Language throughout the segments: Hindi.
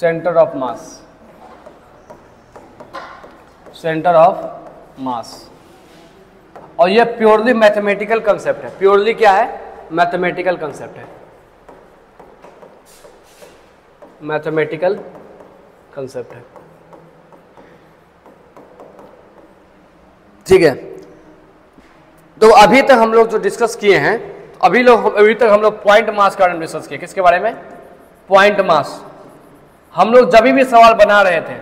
Centre of mass, centre of mass. और ये प्योरली मैथमेटिकल कंसेप्ट है, प्योरली क्या है, मैथमेटिकल कंसेप्ट है, मैथमेटिकल कंसेप्ट है। ठीक है, तो अभी तक हम लोग जो डिस्कस किए हैं, अभी तक हम लोग पॉइंट मास का डिस्कस किए। किसके बारे में, पॉइंट मास। हम लोग जब भी सवाल बना रहे थे,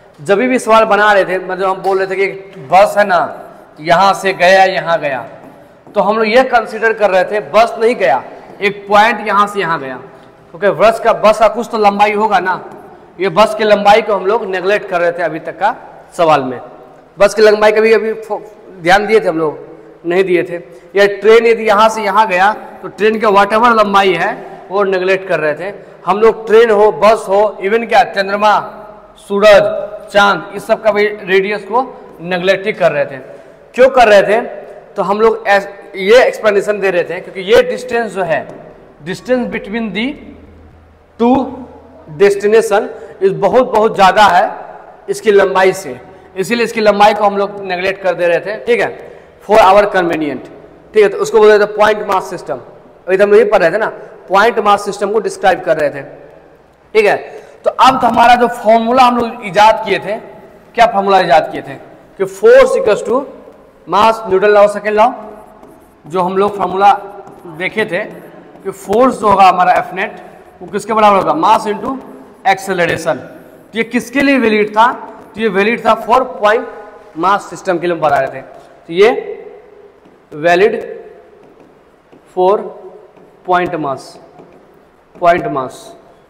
मतलब हम बोल रहे थे कि बस है ना, यहां से गया यहां गया, तो हम लोग ये कंसीडर कर रहे थे बस नहीं गया, एक पॉइंट यहां से यहां गया, क्योंकि बस का कुछ तो लंबाई होगा ना। ये बस की लंबाई को हम लोग नेगलेक्ट कर रहे थे अभी तक का सवाल में। बस की लंबाई कभी अभी ध्यान दिए थे हम लोग, नहीं दिए थे। या ट्रेन यदि यहाँ से यहाँ गया तो ट्रेन का व्हाटएवर लंबाई है वो नेगलेक्ट कर रहे थे हम लोग। ट्रेन हो, बस हो, इवन क्या चंद्रमा, सूरज, चांद, इस सब का भी रेडियस को नेगलेक्ट ही कर रहे थे। क्यों कर रहे थे, तो हम लोग ये एक्सप्लेनेशन दे रहे थे क्योंकि ये डिस्टेंस जो है, distance between the two destination इस बहुत ज़्यादा है इसकी लंबाई से, इसीलिए इसकी लंबाई को हम लोग नेगलेक्ट कर दे रहे थे। ठीक है, फॉर आवर कन्वीनियंट। ठीक है, तो उसको बोल रहे थे पॉइंट मास सिस्टम। अभी तो हम ये पढ़ रहे थे ना, पॉइंट मास सिस्टम को डिस्क्राइब कर रहे थे। ठीक है, तो अब हमारा जो फॉर्मूला हम लोग इजाद किए थे, क्या फॉर्मूला इजाद किए थे कि force equals to mass, Newton law, second law, जो हम लोग फॉर्मूला देखे थे कि फोर्स जो होगा हमारा एफ नेट वो किसके बराबर होगा, मास इंटू एक्सेलरेशन। तो ये किसके लिए वैलिड था, तो ये वैलिड था फॉर पॉइंट मास सिस्टम के लिए हम बता रहे थे। तो ये valid for point mass, point mass.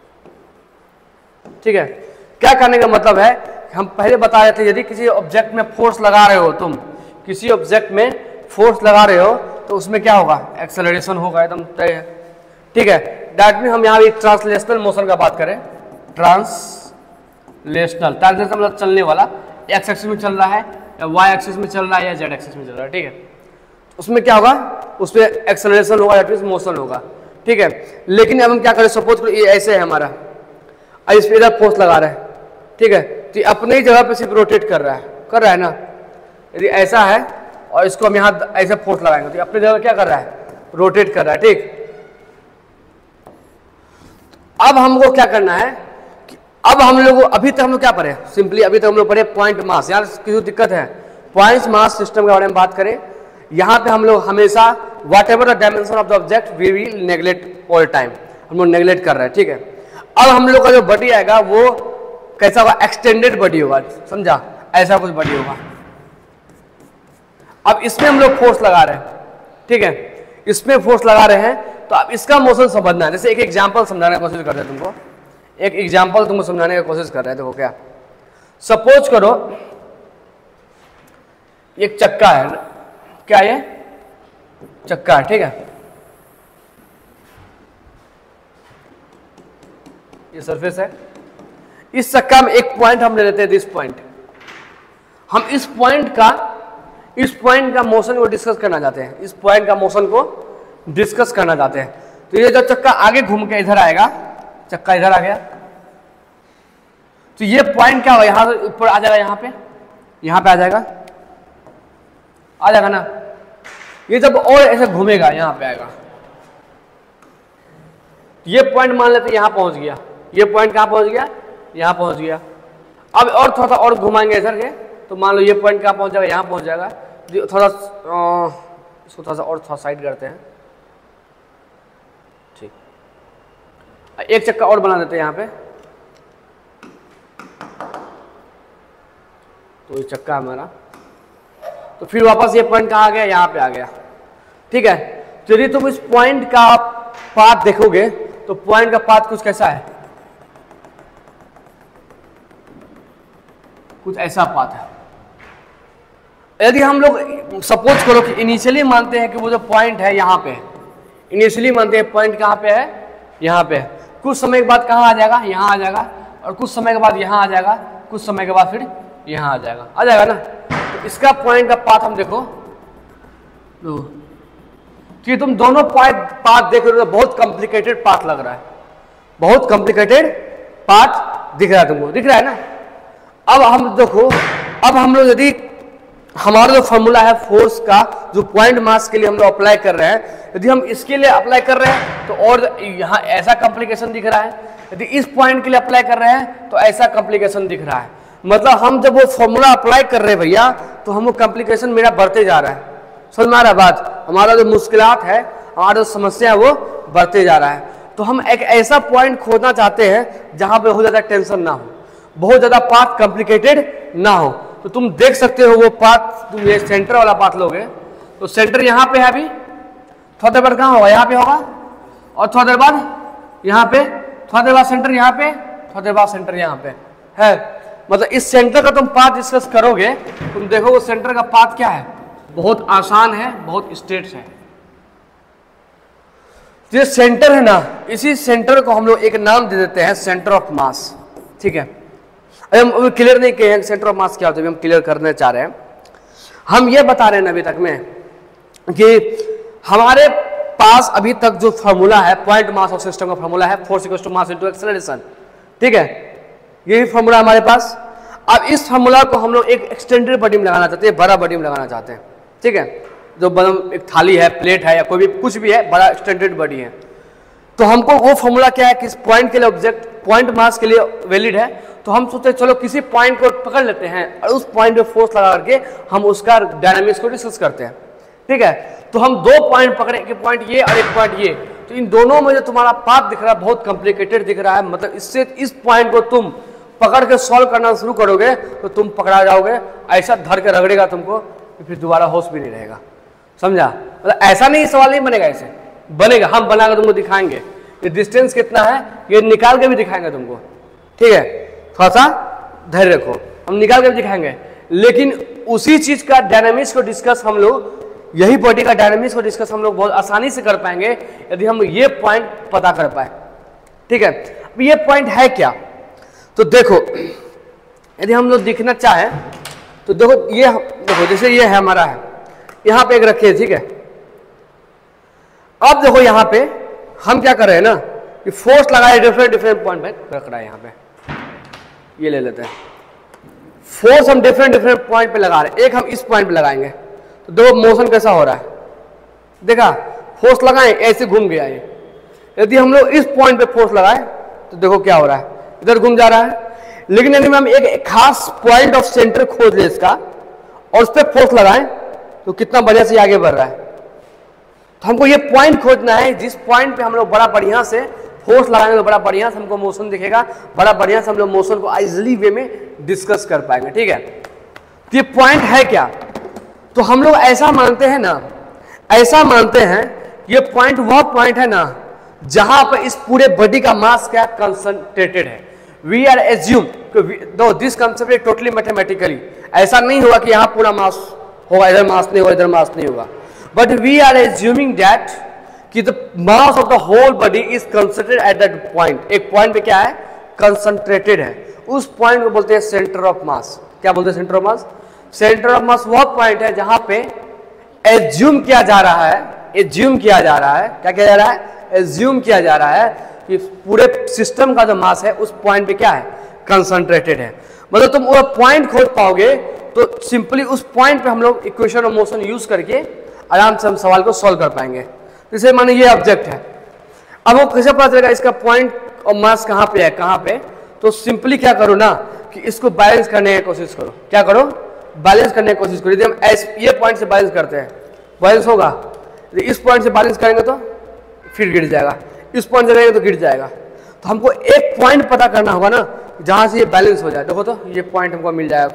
ठीक है, क्या करने का मतलब है, हम पहले बता रहे थे यदि किसी ऑब्जेक्ट में फोर्स लगा रहे हो, तुम किसी ऑब्जेक्ट में फोर्स लगा रहे हो तो उसमें क्या होगा, एक्सेलरेशन होगा, एकदम तय है। ठीक है, दैट मीन हम यहाँ भी ट्रांसलेशनल मोशन का बात करें, ट्रांसलेशनल मतलब चलने वाला, एक्स एक्सिस में चल रहा है या वाई एक्सिस में चल रहा है या जेड एक्सिस में चल रहा है। ठीक है, उसमें क्या होगा, उसमें एक्सेलरेशन होगा, दैट मींस मोशन होगा। ठीक है, लेकिन अब हम क्या करें, सपोज करो ये ऐसे है हमारा, अब इस पे इधर फोर्स लगा रहा है। ठीक है, तो अपने ही जगह पे सिर्फ रोटेट कर रहा है ना। यदि ऐसा है और इसको हम यहाँ ऐसे फोर्स लगाएंगे तो अपनी जगह क्या कर रहा है, रोटेट कर रहा है। ठीक, अब हमको क्या करना है कि अब हम लोग अभी तक हम लोग क्या पढ़े, सिंपली अभी तक हम लोग पढ़े पॉइंट मास। यार किसी दिक्कत है, पॉइंट मास सिस्टम के बारे में बात करें, यहाँ पे हम लोग हमेशा whatever the dimension of the object we will neglect all time, हम लोग नेग्लेक्ट कर रहे हैं। ठीक है, अब हम लोग का जो बॉडी आएगा वो कैसा होगा, एक्सटेंडेड बॉडी होगा, समझा, ऐसा कुछ बॉडी होगा। अब इसमें हम लोग फोर्स लगा रहे हैं। ठीक है, इसमें फोर्स लगा रहे हैं तो अब इसका मोशन समझना है। जैसे एक एग्जांपल समझाने की कोशिश कर रहे हैं तुमको, एक एग्जांपल तुमको समझाने की कोशिश कर रहे हैं। देखो क्या, सपोज करो एक चक्का है, क्या ये चक्का है। ठीक है, ये सरफेस है, इस चक्का में एक पॉइंट हम ले लेते हैं, दिस पॉइंट। हम इस पॉइंट का मोशन को डिस्कस करना चाहते हैं, इस पॉइंट का मोशन को डिस्कस करना चाहते हैं। तो ये जब चक्का आगे घूम के इधर आएगा, चक्का इधर आ गया, तो ये पॉइंट क्या होगा, यहां से ऊपर आ जाएगा, यहां पे आ जाएगा ना। ये जब और ऐसे घूमेगा यहां पे आएगा, ये पॉइंट मान लेते यहां पहुंच गया, ये पॉइंट कहां पहुंच गया, यहां पहुंच गया। अब और थोड़ा सा और घुमाएंगे इधर के, तो मान लो ये पॉइंट कहां पहुंच जाएगा, यहां पहुंच जाएगा। थोड़ा इसको थोड़ा सा और थोड़ा साइड करते हैं। ठीक, एक चक्का और बना देते हैं यहाँ पे, तो ये चक्का हमारा, तो फिर वापस ये पॉइंट कहाँ आ गया, यहाँ पे आ गया। ठीक है, तो यदि तुम इस पॉइंट का पाथ देखोगे तो पॉइंट का पाथ कुछ कैसा है, कुछ ऐसा पाथ है। यदि हम लोग सपोज करो कि इनिशियली मानते हैं कि वो जो पॉइंट है यहाँ पे, इनिशियली मानते हैं पॉइंट कहाँ पे है, यहाँ पे, कुछ समय के बाद कहाँ आ जाएगा, यहाँ आ जाएगा, और कुछ समय के बाद यहाँ आ जाएगा, कुछ समय के बाद फिर यहाँ आ जाएगा ना। तो इसका पॉइंट का पाथ हम देखो, कि तुम दोनों पाथ देख रहे हो, बहुत कॉम्प्लिकेटेड पाथ लग रहा है, बहुत कॉम्प्लिकेटेड पाथ दिख रहा है तुमको, दिख रहा है ना। अब हम देखो, अब हम लोग यदि हमारा जो फॉर्मूला है फोर्स का जो पॉइंट मास के लिए हम लोग अप्लाई कर रहे हैं, यदि हम इसके लिए अप्लाई कर रहे हैं तो और यहाँ ऐसा कॉम्प्लिकेशन दिख रहा है, यदि इस पॉइंट के लिए अप्लाई कर रहे हैं तो ऐसा कॉम्प्लिकेशन दिख रहा है। मतलब हम जब वो फॉर्मूला अप्लाई कर रहे हैं भैया तो हम कॉम्प्लिकेशन मेरा बढ़ते जा रहा है। समझ में आ रहा है बात? हमारा जो मुश्किलात है, हमारा जो समस्या है वो बढ़ते जा रहा है। तो हम एक ऐसा पॉइंट खोजना चाहते हैं जहां पे बहुत ज्यादा टेंशन ना हो, बहुत ज्यादा पाथ कॉम्प्लिकेटेड ना हो। तो तुम देख सकते हो वो पाथ, तुम ये सेंटर वाला पाथ लोगे तो सेंटर यहाँ पे है, अभी थोड़ा देर बाद कहाँ होगा, यहाँ पे होगा, और थोड़ा देर बाद यहाँ पे, थोड़ा देर बाद सेंटर यहाँ पे, थोड़ा देर बाद सेंटर यहाँ पे है। मतलब इस सेंटर का तुम पाथ डिस्कस करोगे, तुम देखो वो सेंटर का पाथ क्या है, बहुत आसान है, बहुत स्ट्रेट है। ये सेंटर है ना, इसी सेंटर को हम लोग एक नाम दे देते हैं सेंटर ऑफ मास। ठीक है, अभी हम क्लियर नहीं किए हैं सेंटर ऑफ मास क्या होता है, हम क्लियर करने चाह रहे हैं। हम ये बता रहे हैं अभी तक में कि हमारे पास अभी तक जो फॉर्मूला है पॉइंट मास ऑफ सिस्टम का फॉर्मूला है force equals to mass into acceleration. ठीक है, यही फॉर्मूला हमारे पास। अब इस फॉर्मूला को हम लोग एक एक्सटेंडेड बॉडी में लगाना चाहते हैं, बड़ा बॉडी में लगाना चाहते हैं। ठीक है, जो एक थाली है, प्लेट है, या कोई भी कुछ भी है, बड़ा एक्सटेंडेड बॉडी है। तो हमको वो फॉर्मूला क्या है, किस पॉइंट के लिए ऑब्जेक्ट पॉइंट मास के लिए वैलिड है। तो हम सोचते चलो किसी पॉइंट को पकड़ लेते हैं और उस पॉइंट पे फोर्स लगा करके हम उसका डायनामिक्स को डिस्कस करते हैं। ठीक है, तो हम दो पॉइंट पकड़े, एक पॉइंट ये और एक पॉइंट ये। तो इन दोनों में जो तुम्हारा पाथ दिख रहा है बहुत कॉम्प्लिकेटेड दिख रहा है। मतलब इससे इस पॉइंट को तुम पकड़ के सॉल्व करना शुरू करोगे तो तुम पकड़ा जाओगे, ऐसा धर के रगड़ेगा तुमको कि फिर दोबारा होश भी नहीं रहेगा। समझा? मतलब ऐसा नहीं, सवाल नहीं बनेगा, ऐसे बनेगा, हम बनाकर तुमको दिखाएंगे। ये डिस्टेंस कितना है ये निकाल के भी दिखाएंगे तुमको। ठीक है, थोड़ा सा धैर्य रखो, हम निकाल के भी दिखाएंगे। लेकिन उसी चीज का डायनामिक्स को डिस्कस हम लोग, यही बॉडी का डायनामिक्स को डिस्कस हम लोग बहुत आसानी से कर पाएंगे यदि हम ये पॉइंट पता कर पाए। ठीक है, अब ये पॉइंट है क्या, तो देखो यदि हम लोग देखना चाहें तो देखो, ये देखो जैसे ये है हमारा है, यहां पे एक रखिए। ठीक है, अब देखो यहां पे हम क्या कर रहे हैं ना कि फोर्स लगाए डिफरेंट डिफरेंट पॉइंट पे रख रहा है। यहां पे ये ले लेते हैं, फोर्स हम डिफरेंट डिफरेंट पॉइंट पे लगा रहे हैं। एक हम इस पॉइंट पे लगाएंगे तो देखो मोशन कैसा हो रहा है, देखा, फोर्स लगाएं ऐसे घूम गया ये। यदि हम लोग इस पॉइंट पे फोर्स लगाए तो देखो क्या हो रहा है, इधर घूम जा रहा है। लेकिन यदि हम एक खास पॉइंट ऑफ सेंटर खोज ले इसका और उस पर फोर्स लगाएं तो कितना बढ़िया से आगे बढ़ रहा है। तो हमको ये पॉइंट खोजना है जिस पॉइंट पे हम लोग बड़ा बढ़िया से फोर्स लगाएंगे तो बड़ा बढ़िया से हमको मोशन दिखेगा, बड़ा बढ़िया से हम लोग मोशन को इजीली वे में डिस्कस कर पाएंगे। ठीक है, तो ये पॉइंट है क्या, तो हम लोग ऐसा मानते हैं ना, ऐसा मानते हैं ये पॉइंट वह पॉइंट है ना जहां पर इस पूरे बॉडी का मास क्या कंसंट्रेटेड है। We are assume though this concept is totally mathematically, ऐसा नहीं होगा कि यहां पूरा मास होगा, इधर मास नहीं होगा, इधर मास नहीं होगा। But we are assuming that कि the mass of the whole body is concentrated at that point. एक पॉइंट पे क्या है, कंसंट्रेटेड है, उस पॉइंट को बोलते हैं सेंटर ऑफ मास। क्या बोलते हैं centre of mass? Centre of mass वह पॉइंट है जहां पे एज्यूम किया जा रहा है, एज्यूम किया जा रहा है, क्या किया जा रहा है, एज्यूम किया जा रहा है कि पूरे सिस्टम का जो मास है उस पॉइंट पे क्या है, कंसंट्रेटेड है। मतलब तुम वो पॉइंट खोज पाओगे तो सिंपली उस पॉइंट पे हम लोग इक्वेशन ऑफ मोशन यूज करके आराम से हम सवाल को सॉल्व कर पाएंगे। जैसे माने ये ऑब्जेक्ट है, अब वो कैसे पता चलेगा इसका पॉइंट और मास कहाँ पे है, कहाँ पे, तो सिंपली क्या करो ना कि इसको बैलेंस करने की कोशिश करो। क्या करो, बैलेंस करने की कोशिश करो। यदि हम ये पॉइंट से बैलेंस करते हैं, बैलेंस होगा, यदि इस पॉइंट से बैलेंस करेंगे तो फिर गिर जाएगा, इस पॉइंट से करेंगे तो गिर जाएगा। तो हमको एक पॉइंट पता करना होगा ना जहां से ये बैलेंस हो जाए। देखो तो ये पॉइंट हमको मिल जाएगा,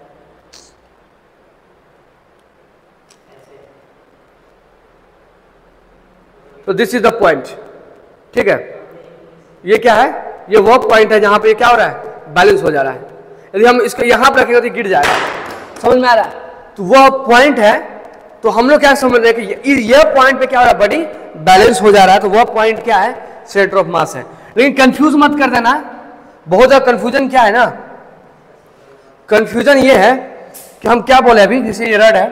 तो दिस इज द पॉइंट। ठीक है, ये क्या है, ये वो पॉइंट है जहां पे क्या हो रहा है, बैलेंस हो जा रहा है। यदि हम इसको यहां पर रखेंगे तो गिर जाएगा। समझ में आ रहा है? तो वह पॉइंट है, तो हम लोग क्या समझ रहे हैं कि ये पॉइंट पे क्या हो रहा है, बॉडी बैलेंस हो जा रहा है, तो वह पॉइंट क्या है, सेंटर ऑफ मास है। लेकिन कंफ्यूज मत कर देना, बहुत ज्यादा कंफ्यूजन क्या है ना, कंफ्यूजन ये है कि हम क्या बोले अभी, जैसे ये रड है,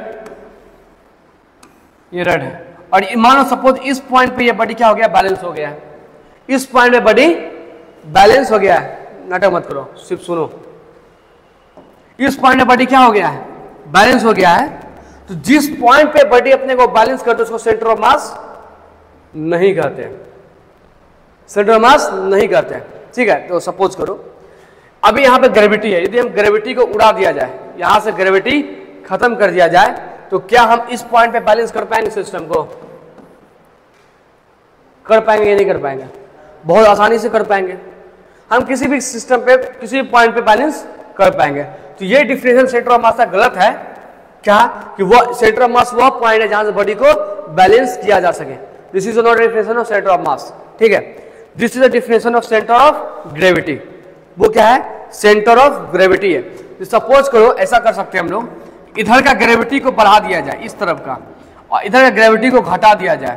ये रड है, और मानो सपोज इस पॉइंट पे ये बॉडी क्या हो गया, बैलेंस हो गया है, इस पॉइंट पे बॉडी बैलेंस हो गया है, नाटक मत करो, सिर्फ सुनो। इस पॉइंट पे बॉडी क्या हो गया है, बैलेंस हो गया है। तो जिस पॉइंट पे बॉडी अपने को बैलेंस करते उसको सेंटर ऑफ मास नहीं कहते, सेंटर ऑफ मास नहीं कहते, ठीक है। तो सपोज करो अभी यहां पे ग्रेविटी है, यदि हम ग्रेविटी को उड़ा दिया जाए, यहां से ग्रेविटी खत्म कर दिया जाए, तो क्या हम इस पॉइंट पे बैलेंस कर पाएंगे सिस्टम को? कर पाएंगे या नहीं कर पाएंगे? बहुत आसानी से कर पाएंगे। हम किसी भी सिस्टम पे किसी भी पॉइंट पे बैलेंस कर पाएंगे। तो ये डिफिनेशन सेंटर ऑफ मास का गलत है। क्या कि वो सेंटर ऑफ मास वह पॉइंट है जहां से बॉडी को बैलेंस किया जा सके। This is not definition of centre of mass, ठीक है। This is the definition of centre of gravity. वो क्या है? सेंटर ऑफ ग्रेविटी है। तो सपोज करो ऐसा कर सकते हैं हम लोग, इधर का ग्रेविटी को बढ़ा दिया जाए इस तरफ का, और इधर का ग्रेविटी को घटा दिया जाए,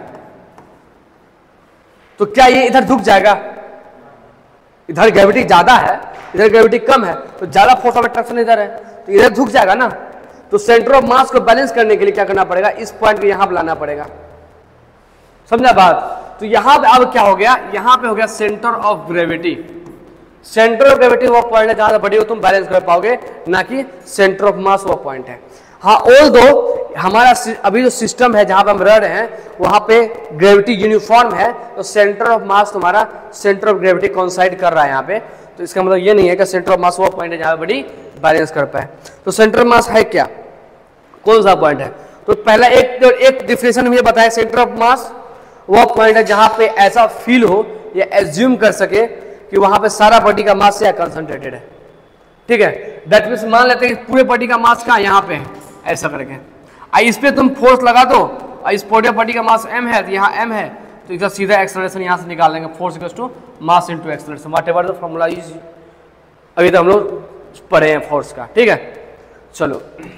तो क्या ये इधर झुक जाएगा? इधर ग्रेविटी ज्यादा है, इधर ग्रेविटी कम है, तो ज्यादा फोर्स ऑफ अट्रैक्शन इधर है, तो इधर झुक जाएगा ना। तो सेंटर ऑफ मास को बैलेंस करने के लिए क्या करना पड़ेगा? इस पॉइंट को यहां लाना पड़ेगा। समझा बात? तो यहां पे अब क्या हो गया? यहां पे हो गया centre of gravity. Centre of gravity वो पॉइंट है जहां से बॉडी को तुम बैलेंस कर पाओगे, ना कि सेंटर ऑफ मास वो पॉइंट है। हाँ, ऑल दो हमारा अभी जो सिस्टम है जहां पे हम रह रहे हैं वहां पे ग्रेविटी यूनिफॉर्म है, तो सेंटर ऑफ मास तुम्हारा सेंटर ऑफ ग्रेविटी कोइंसाइड कर रहा है यहाँ पे। तो इसका मतलब ये नहीं है कि सेंटर ऑफ मास वो पॉइंट है जहां बॉडी बैलेंस कर पाए। तो सेंटर ऑफ मास है क्या, कौन सा पॉइंट है? तो पहला एक डिफिनेशन में बताया, सेंटर ऑफ मास वो पॉइंट है जहां पे ऐसा फील हो या एज्यूम कर सके कि वहां पे सारा बॉडी का मास कंसंट्रेटेड है, ठीक है। दैट मींस मान लेते हैं पूरे बॉडी का मास कहाँ? यहाँ पे है, ऐसा करके। इस पे तुम फोर्स लगा दो, इस पूरे बॉडी का मास m है, तो यहाँ m है, तो इसका सीधा एक्सेलरेशन यहाँ से निकाल लेंगे, force equals to mass into acceleration, whatever the formula is. अभी तो हम लोग पढ़े हैं फोर्स का, ठीक है। चलो,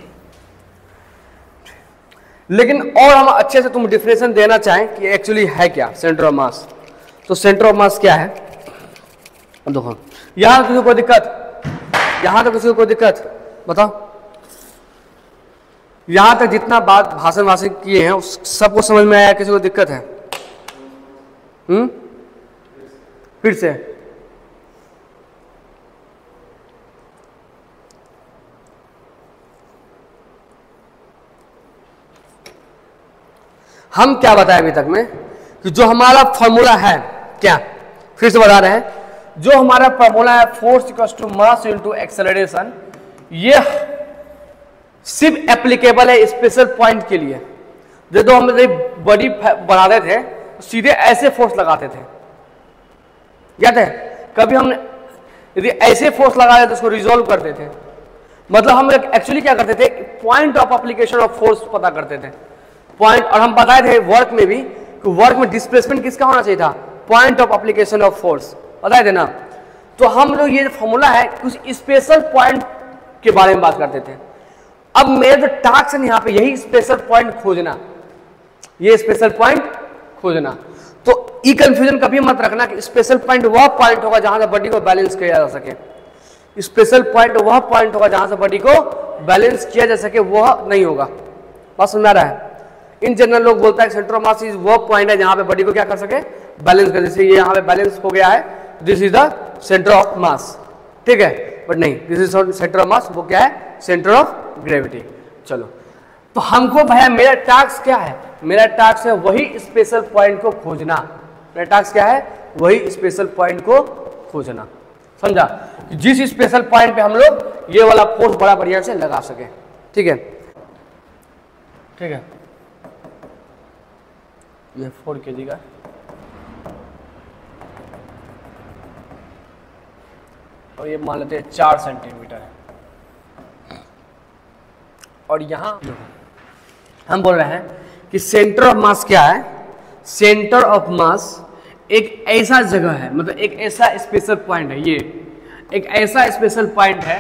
लेकिन और हम अच्छे से तुम डिफिनेशन देना चाहें कि एक्चुअली है क्या सेंटर ऑफ मास। तो सेंटर ऑफ मास क्या है? देखो, यहां किसी को कोई दिक्कत? यहां तो किसी को कोई दिक्कत? बताओ। यहां तक जितना बात भाषण किए हैं उस सबको समझ में आया? किसी को दिक्कत है? फिर से हम क्या बताएं अभी तक में कि जो हमारा फॉर्मूला है, क्या फिर से बता रहे हैं, जो हमारा फॉर्मूला है force equals to mass into acceleration, ये सिर्फ एप्लीकेबल है स्पेशल पॉइंट के लिए। जब हम बॉडी बढ़ाते थे सीधे ऐसे फोर्स लगाते थे, याद है? कभी हमने यदि ऐसे फोर्स लगाते तो उसको रिजोल्व करते थे, मतलब हम एक्चुअली क्या करते थे? Point of application of force पता करते थे, पॉइंट। और हम बताए थे वर्क में भी कि वर्क में डिस्प्लेसमेंट किसका होना चाहिए था? Point of application of force, बताए थे ना। तो हम लोग ये फॉर्मूला है कुछ स्पेशल पॉइंट के बारे में बात करते थे। अब मेरा जो टास्क है यहाँ पे यही स्पेशल पॉइंट खोजना, ये स्पेशल पॉइंट खोजना। तो ये कंफ्यूजन कभी मत रखना कि स्पेशल पॉइंट वह पॉइंट होगा जहां से बॉडी को बैलेंस किया जा सके। स्पेशल पॉइंट वह पॉइंट होगा जहां से बॉडी को बैलेंस किया जा सके, वह नहीं होगा। बात समझ आ रहा है? इन जनरल लोग बोलता है सेंटर ऑफ मास इज वो पॉइंट है जहां पे बॉडी को क्या कर सके? बैलेंस कर। जैसे ये यहाँ पे बैलेंस हो गया है, this is the centre of mass, ठीक है। बट नहीं, this is centre of mass, वो क्या है? Centre of gravity. चलो, तो हमको भैया मेरा टास्क क्या है? मेरा टास्क है वही स्पेशल पॉइंट को खोजना। मेरा टास्क क्या है? वही स्पेशल पॉइंट को खोजना। समझा? जिस स्पेशल पॉइंट पे हम लोग ये वाला फोर्स बड़ा बढ़िया से लगा सके, ठीक है। ठीक है, ये 4 kg का, और ये मान लेते हैं 4 सेंटीमीटर है। और यहां हम बोल रहे हैं कि सेंटर ऑफ मास क्या है? सेंटर ऑफ मास एक ऐसा जगह है, मतलब एक ऐसा स्पेशल पॉइंट है, ये एक ऐसा स्पेशल पॉइंट है।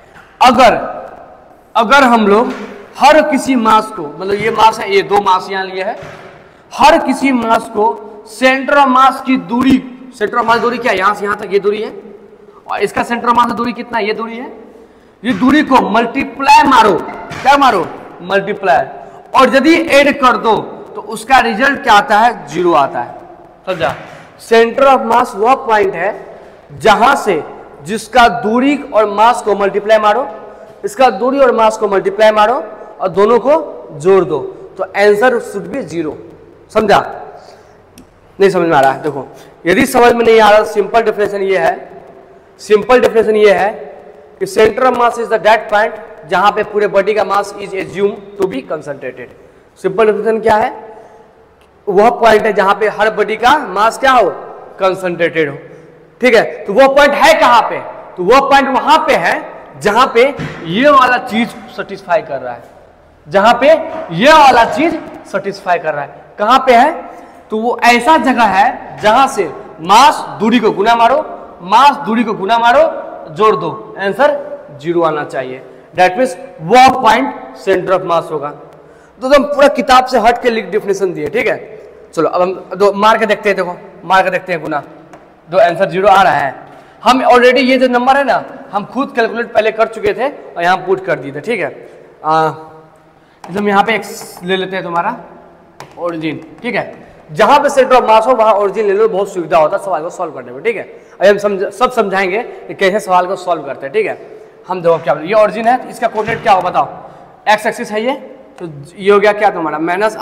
अगर हम लोग हर किसी मास को, मतलब ये मास है, ये 2 मास यहां लिए है, हर किसी मास को सेंटर ऑफ मास की दूरी, सेंटर ऑफ मास दूरी क्या है? यहां से यहां तक ये दूरी है, और इसका सेंटर ऑफ मास दूरी कितना है? ये दूरी है। ये दूरी को मल्टीप्लाई मारो, क्या मारो? मल्टीप्लाई, और यदि ऐड कर दो तो उसका रिजल्ट क्या आता है? 0 आता है। समझा? सेंटर ऑफ मास वह पॉइंट है जहां से जिसका दूरी और मास को मल्टीप्लाई मारो, इसका दूरी और मास को मल्टीप्लाई मारो और दोनों को जोड़ दो, तो आंसर शुड बी 0। समझा? नहीं समझ में आ रहा है? देखो, यदि समझ में नहीं आ रहा, सिंपल डेफिनेशन ये है, सिंपल डेफिनेशन ये है कि centre of mass is the that point जहां पे पूरे बॉडी का mass is assume to be concentrated. Simple definition क्या है? वह पॉइंट है जहां पे हर बॉडी का मास क्या हो? कंसंट्रेटेड हो। ठीक है, तो वो पॉइंट है कहां पे? तो वो पॉइंट वहां पे है जहां पे ये वाला चीज सेटिस्फाई कर रहा है, जहां पे ये वाला चीज सेटिस्फाई कर रहा है। कहां पे है? तो वो ऐसा जगह है जहां से मास दूरी को गुना मारो, मास दूरी को गुना मारो, जोड़ दो, आंसर 0 आना चाहिए। दैट मीन्स वो पॉइंट सेंटर ऑफ मास होगा। तो हम पूरा किताब से हट के लिख डेफिनेशन दिए। ठीक है, चलो अब हम दो मार के देखते हैं। देखो, मार के देखते हैं गुना, दो आंसर 0 आ रहा है। हम ऑलरेडी ये जो नंबर है ना, हम खुद कैलकुलेट पहले कर चुके थे और यहाँ पुट कर दिए थे। ठीक है, हम यहाँ पे x ले लेते हैं तुम्हारा ओरिजिन। ठीक है, जहां पे सेंटर ऑफ मास हो वहां ओरिजिन ले लो, बहुत सुविधा होता है सवाल को सॉल्व करने में। ठीक है, अभी हम सब समझाएंगे कि कैसे सवाल को सॉल्व करते हैं। ठीक है, हम देखो क्या, ये ओरिजिन है, इसका कोऑर्डिनेट क्या हो बताओ? एक्स एक्सिस है ये, तो ये हो गया क्या तुम्हारा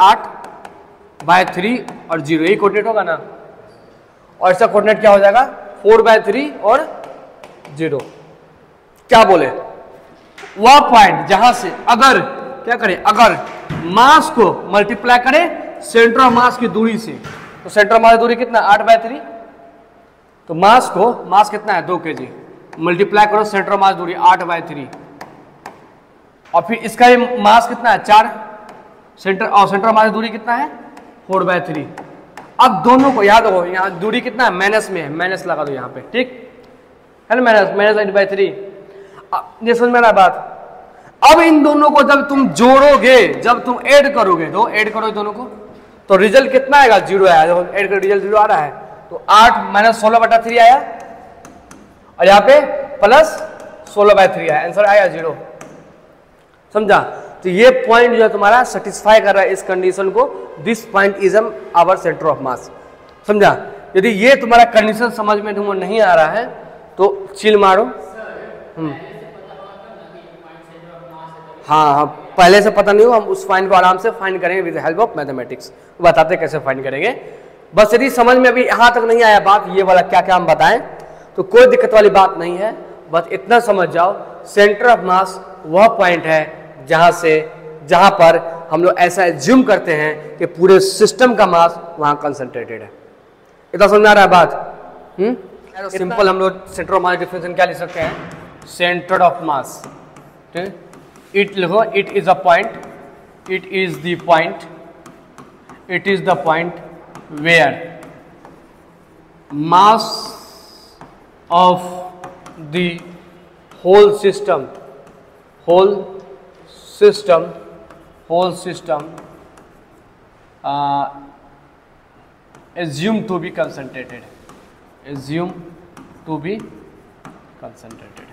-8/3 और 0, यही कोऑर्डिनेट होगा ना। और इसका कोऑर्डिनेट क्या हो जाएगा? 4/3 और 0। क्या बोले? वह पॉइंट जहां से अगर क्या करें, अगर मास को मल्टीप्लाई करें सेंटर ऑफ मास की दूरी से, तो सेंटर ऑफ मास की दूरी कितना? 8/3। तो मास को, मास कितना है? 2 kg, मल्टीप्लाई करो सेंटर ऑफ मास दूरी 8/3, और फिर इसका ये मास कितना है? 4। सेंटर ऑफ मास दूरी कितना है? 4/3। अब दोनों को याद हो, यहाँ दूरी कितना है? माइनस में है, माइनस लगा दो यहाँ पे। ठीक है ना, माइनस 8/3। ये समझ में आ रहा बात? अब इन दोनों को जब तुम जोड़ोगे, जब तुम ऐड करोगे, तो ऐड करो दोनों को, तो रिजल्ट कितना आएगा? 0 आया। ऐड कर रिजल्ट 0 आ रहा है, तो 8 - 16/3 आया, और यहाँ पे प्लस 16/3 आया, आंसर आया 0। समझा? तो ये पॉइंट जो है तुम्हारा सेटिस्फाई कर रहा है इस कंडीशन को, this point is our centre of mass. समझा? यदि ये तुम्हारा कंडीशन समझ में तुमको नहीं आ रहा है तो चिल मारो। हाँ, पहले से पता नहीं हो, हम उस फाइंड को आराम से फाइंड करेंगे विद हेल्प ऑफ मैथमेटिक्स। बताते कैसे फाइंड करेंगे। बस यदि समझ में अभी यहाँ तक नहीं आया बात, ये वाला क्या क्या हम बताएं, तो कोई दिक्कत वाली बात नहीं है। बस इतना समझ जाओ, सेंटर ऑफ मास वह पॉइंट है जहां पर हम लोग ऐसा एज्यूम करते हैं कि पूरे सिस्टम का मास वहां कंसंट्रेटेड है। इतना समझ में आ रहा है बात? सिंपल हम लोग सेंटर ऑफ मास डिफिनेशन क्या लिख सकते हैं? सेंटर ऑफ मास, ठीक, इट लिखो, it is a point, it is the point, it is the point where mass of the whole system assume to be concentrated, assume to be concentrated।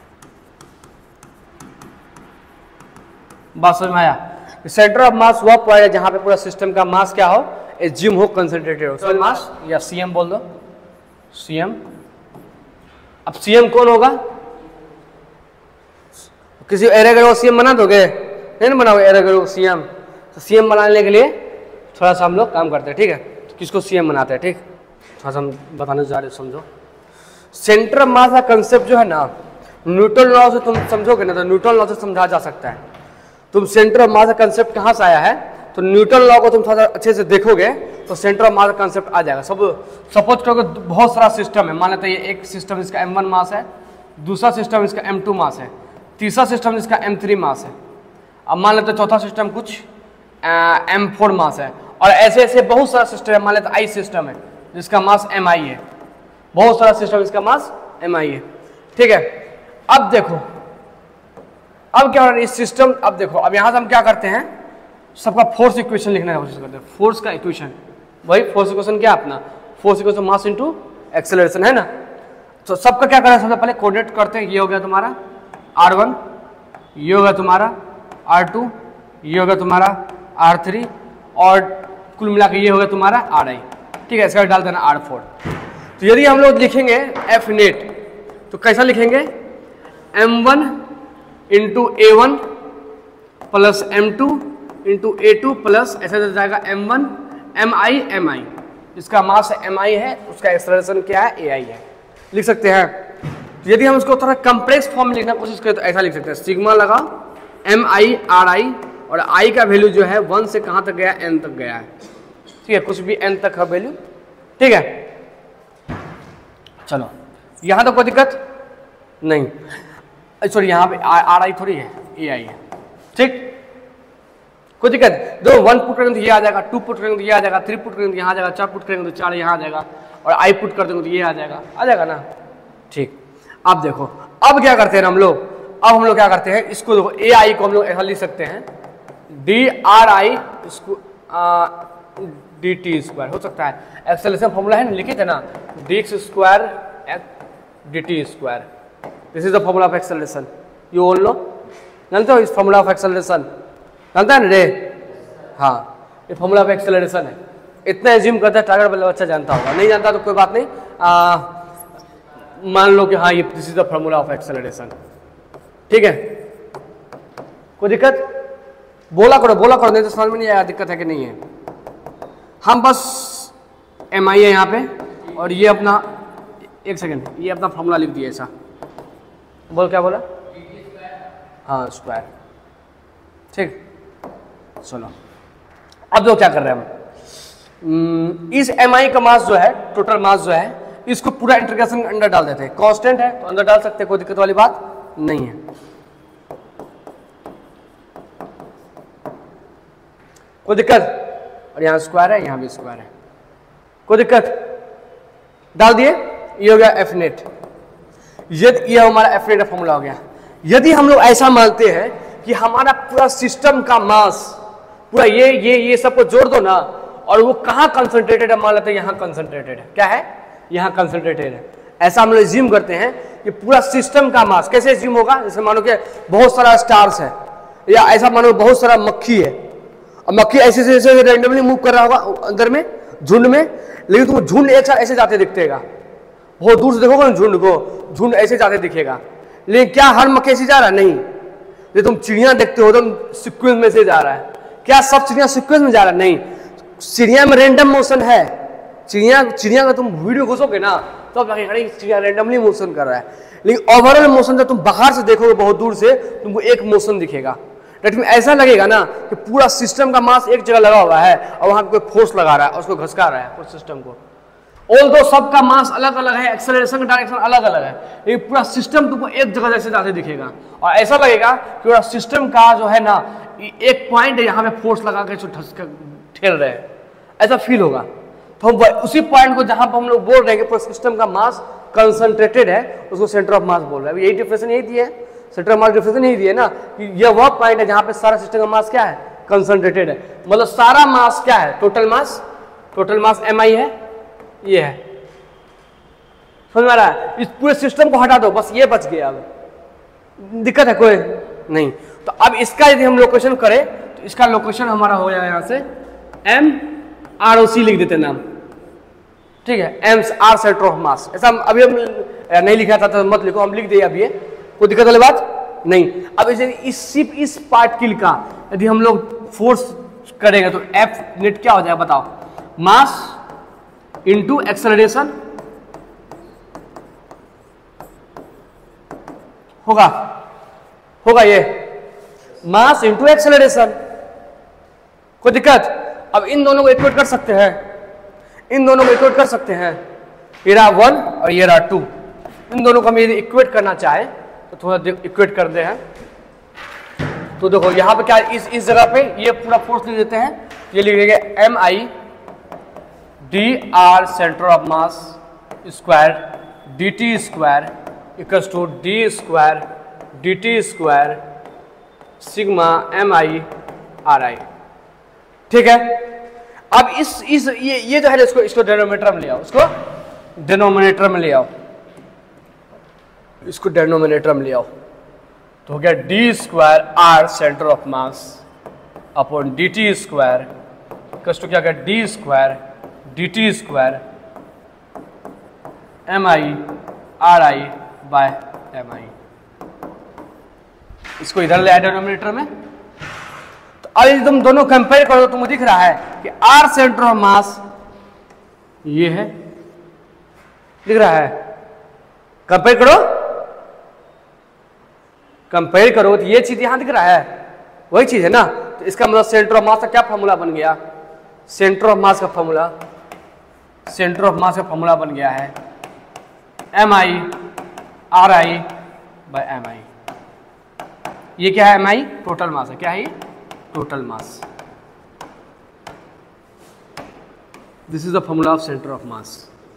बात समझ में आया? सेंटर ऑफ मास वह पॉइंट है जहां पे पूरा सिस्टम का मास क्या हो? एज्यूम हो, कंसंट्रेटेड हो। तो मास या सीएम बोल दो, सीएम। अब सीएम कौन होगा? किसी एरेगर को सीएम बना दोगे? नहीं बनाओगे एरेगर को सीएम। तो सीएम बनाने के लिए थोड़ा सा हम लोग काम करते हैं। ठीक है, तो किसको सीएम बनाते हैं? ठीक, थोड़ा सा हम बताने जा रहे, समझो। सेंटर ऑफ मास का कंसेप्ट जो है ना, न्यूटन लॉ से तुम समझोगे ना, तो न्यूटन लॉ से समझा जा सकता है। तुम सेंटर ऑफ मास का कंसेप्ट कहाँ से आया है, तो न्यूटन लॉ को तुम थोड़ा अच्छे से देखोगे तो सेंटर ऑफ मास का कंसेप्ट आ जाएगा। सपोज करो बहुत सारा सिस्टम है, मान लेते हैं ये एक सिस्टम इसका m1 मास है, दूसरा सिस्टम इसका m2 मास है, तीसरा सिस्टम इसका m3 मास है, अब मान लेते चौथा सिस्टम कुछ m4 मास है, और ऐसे ऐसे बहुत सारा सिस्टम है। मान लेते आई सिस्टम है जिसका मास mi है, बहुत सारा सिस्टम इसका मास mi है। ठीक है, अब देखो अब क्या हो रहा है इस सिस्टम। अब देखो, अब यहाँ से हम क्या करते हैं, सबका फोर्स इक्वेशन लिखने की कोशिश करते हैं। फोर्स का इक्वेशन, वही फोर्स इक्वेशन क्या अपना, force equation mass into acceleration है ना। तो सबका क्या करें, सबसे पहले कोऑर्डिनेट करते हैं। ये हो गया तुम्हारा r1, ये हो गया तुम्हारा r2, ये हो गया तुम्हारा r3, और कुल मिला के ये हो गया तुम्हारा ri। ठीक है, इसका डाल देना r4। तो यदि हम लोग लिखेंगे F नेट, तो कैसा लिखेंगे, m1 into a1 plus m2 into a2 plus ऐसा जाएगा m1 mi। इसका मास mi है, उसका एक्सेलरेशन क्या है, ai है, लिख सकते हैं। तो यदि हम इसको थोड़ा कम्प्लेक्स फॉर्म में लिखना कोशिश करें तो ऐसा लिख सकते हैं, सिग्मा लगाओ mi ri, और i का वैल्यू जो है 1 से कहाँ तक गया, n तक गया है, ठीक है, कुछ भी n तक है वैल्यू, ठीक है। चलो यहाँ तो कोई दिक्कत नहीं, सॉरी यहाँ पे ri थोड़ी है, ai है, ठीक, कोई दिक्कत। दो 1 पुट करेंगे तो ये आ जाएगा, 2 पुट करेंगे तो ये आ जाएगा, 3 पुट करेंगे तो यहाँ आ जाएगा, 4 पुट करेंगे तो 4 यहाँ आ जाएगा, और i पुट कर देंगे तो ये आ जाएगा ना, ठीक। अब देखो अब क्या करते हैं हम लोग, अब हम लोग क्या करते हैं, इसको देखो ai को हम लोग ऐसा लिख सकते हैं डी आर आई, इसको डी टी स्क्वायर हो सकता है, एक्सेलरेशन फॉर्मूला है ना, लिखे थे ना, D X square D T square, this is the formula of acceleration, you all know, जानते हो इस फॉर्मूला ऑफ एक्सेलरेशन, जानता है ना रे, हाँ ये फॉर्मूला ऑफ एक्सेलरेशन है, इतना एज्यूम करता है टारगेट वाला बच्चा जानता होगा, नहीं जानता तो कोई बात नहीं, मान लो कि हाँ ये this is the formula of acceleration, ठीक है, कोई दिक्कत, बोला करो नहीं तो समझ में नहीं आया दिक्कत है कि नहीं है। हम बस एम आई है यहाँ पे, और ये अपना, एक सेकेंड, ये अपना फॉर्मूला लिख दिया ऐसा, बोल क्या बोला, हाँ स्क्वायर, ठीक। चलो अब जो क्या कर रहे हैं हम, इस एम आई का मास जो है, टोटल मास जो है, इसको पूरा इंटीग्रेशन अंदर डाल देते हैं, कांस्टेंट है तो अंदर डाल सकते हैं, कोई दिक्कत वाली बात नहीं है, कोई दिक्कत, और यहाँ स्क्वायर है, यहाँ भी स्क्वायर है, कोई दिक्कत, डाल दिए, ये हो गया एफ नेट, ये हमारा एफ नेट का फॉर्मूला हो गया। यदि हम लोग ऐसा मानते हैं कि हमारा पूरा सिस्टम का मास पूरा ये सबको जोड़ दो ना, और वो कहाँ कंसंट्रेटेड है, मान लेते हैं यहाँ कंसंट्रेटेड है, क्या है, यहाँ कंसंट्रेटेड है, ऐसा हम लोग एज्यूम करते हैं कि पूरा सिस्टम का मास कैसे एज्यूम होगा, जैसे मानो कि बहुत सारा स्टार्स है, या ऐसा मानो बहुत सारा मक्खी है, और मक्खी ऐसे ऐसे रैंडमली मूव कर रहा होगा अंदर में झुंड में, लेकिन तुम झुंड एक साथ ऐसे जाते दिखेगा, बहुत दूर से देखोगे ना झुंड को, झुंड ऐसे जाते दिखेगा, लेकिन क्या हर मक्खी ऐसे जा रहा है, नहीं, ये तुम चिड़िया देखते हो तुम सीक्वेंस में से जा रहा है, क्या सब चिड़िया सीक्वेंस में जा रहा है, नहीं, चिड़िया में रैंडम मोशन है, चिड़िया का तुम वीडियो घुसोगे ना तो अब लगेगा चिड़िया रैंडमली मोशन कर रहा है, लेकिन ओवरऑल मोशन जब तुम बाहर से देखोगे बहुत दूर से तुमको एक मोशन दिखेगा, डेट मीन ऐसा लगेगा ना कि पूरा सिस्टम का मास एक जगह लगा हुआ है और वहां कोई फोर्स लगा रहा है, उसको घसका रहा है पूरे सिस्टम को, ऑल्दो सबका मास अलग अलग है, एक्सेलरेशन का डायरेक्शन अलग अलग है, लेकिन पूरा सिस्टम तुमको एक जगह जैसे जाते दिखेगा, और ऐसा लगेगा कि पूरा सिस्टम का जो है ना एक पॉइंट है, यहाँ पे फोर्स लगा के ठेल रहे हैं, ऐसा फील होगा। तो हम उसी पॉइंट को जहां पर हम लोग बोल रहे हैं कि पूरा सिस्टम का मास कंसंट्रेटेड है, उसको सेंटर ऑफ मास बोल रहे हैं। यही डिफरेंशन यही दिया है, सेंटर ऑफ मास डिफरेंशन यही दिया ना कि यह वह पॉइंट है जहां पे सारा सिस्टम का मास क्या है, कंसंट्रेटेड है, मतलब सारा मास क्या है, टोटल मास एम आई है, ये है, समझ में आ रहा है। इस पूरे सिस्टम को हटा दो, बस ये बच गया, अब दिक्कत है कोई नहीं। तो अब इसका यदि हम लोकेशन करें तो इसका लोकेशन हमारा हो जाएगा यहाँ से एम आर ओ सी लिख देते नाम, ठीक है, M R centre of mass, ऐसा अभी हम नहीं लिखा था तो मत लिखो, हम लिख दिए, अब ये कोई दिक्कत वाली बात नहीं। अब इस पार्टिकल का यदि हम लोग फोर्स करेंगे तो एफ नेट क्या हो जाएगा बताओ, मास इंटू एक्सेलरेशन होगा ये मास इंटू एक्सेलरेशन, कोई दिक्कत। अब इन दोनों को इक्वेट कर सकते हैं, ये रहा 1 और ये रहा 2, इन दोनों को हम यदि इक्वेट करना चाहे तो थोड़ा इक्वेट कर दे हैं, तो देखो यहाँ पे क्या इस जगह पे ये पूरा फोर्स लिख देते हैं, ये लिख देंगे M I D R centre of mass square D T square equals to D square D T square sigma M I R I, ठीक है। अब ये जो है इसको डेनोमिनेटर में ले आओ, इसको डेनोमिनेटर में ले आओ, इसको डेनोमिनेटर में ले आओ, तो हो गया D square R centre of mass upon D T square equals to क्या गया D square D T square M I R I by M I. इसको इधर ले आए डिनोमिनेटर में। तो अब तुम दोनों कंपेयर करो तो मुझे दिख रहा है कि आर सेंटर ऑफ मास ये है, दिख रहा है। कंपेयर करो, कंपेयर करो तो ये चीज यहां दिख रहा है, वही चीज है ना। तो इसका मतलब सेंटर ऑफ मास का क्या फॉर्मूला बन गया? सेंटर ऑफ मास का फॉर्मूला, सेंटर ऑफ मास का फॉर्मूला बन गया है M I R I by M I. ये क्या है? एम आई टोटल मास है। क्या है ये? Total mass. This is the formula of centre of mass.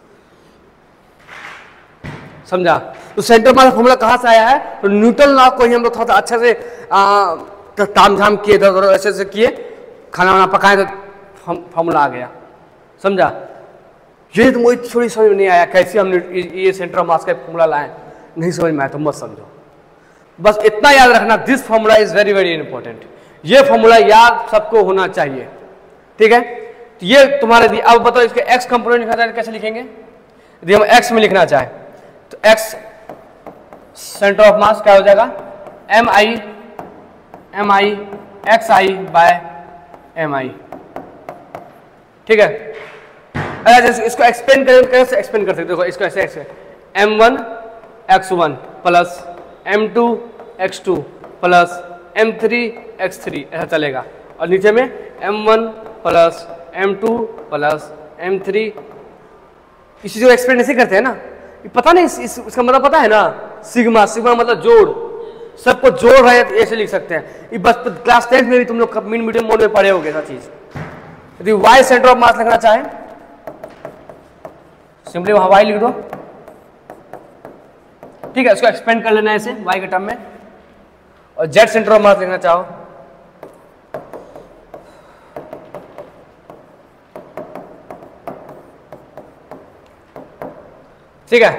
समझा? तो सेंटर ऑफ मास का फॉर्मूला कहां से आया है? तो न्यूटन लॉ को ही हम लोग थोड़ा अच्छे से ताम झाम किए थे, ऐसे ऐसे किए, खाना वाना पकाए तो फॉर्मूला आ गया। समझा? ये तो मुझे थोड़ी समझ में नहीं आया कैसे हमने ये सेंटर ऑफ मास का फॉर्मूला लाए, नहीं समझ में आया तो मत समझो। बस इतना याद रखना, this formula is very very important. ये फॉर्मूला याद सबको होना चाहिए, ठीक है? तो ये तुम्हारे दिए। अब बताओ इसके एक्स कंपोनेंट लिखना चाहे कैसे लिखेंगे? यदि हम एक्स में लिखना चाहे तो एक्स सेंटर ऑफ मास क्या हो जाएगा? M I X I by M I, ठीक है? अगर इसको एक्सपेंड करें कैसे एक्सपेंड कर सकते? देखो इसको ऐसे m1 x1 plus m2 x2 plus m3 x3 ऐसा चलेगा, और नीचे में m1 plus m2 plus m3। इसी जो एक्सपेंड ऐसे करते हैं ना, ये पता नहीं इसका मतलब पता है ना? सिग्मा, सिग्मा मतलब जोड़, सबको जोड़ रहे हैं तो ऐसे लिख सकते हैं। ये बस क्लास 10 में भी तुम लोग मीडियम मोड में पढ़े होगे ऐसा चीज। यदि y सेंटर ऑफ मास लिखना चाहें सिंपली वहां y लिख दो, ठीक है? इसको एक्सपेंड कर लेना है ऐसे y के टर्म में। और z सेंटर ऑफ मास लिखना चाहो ठीक है,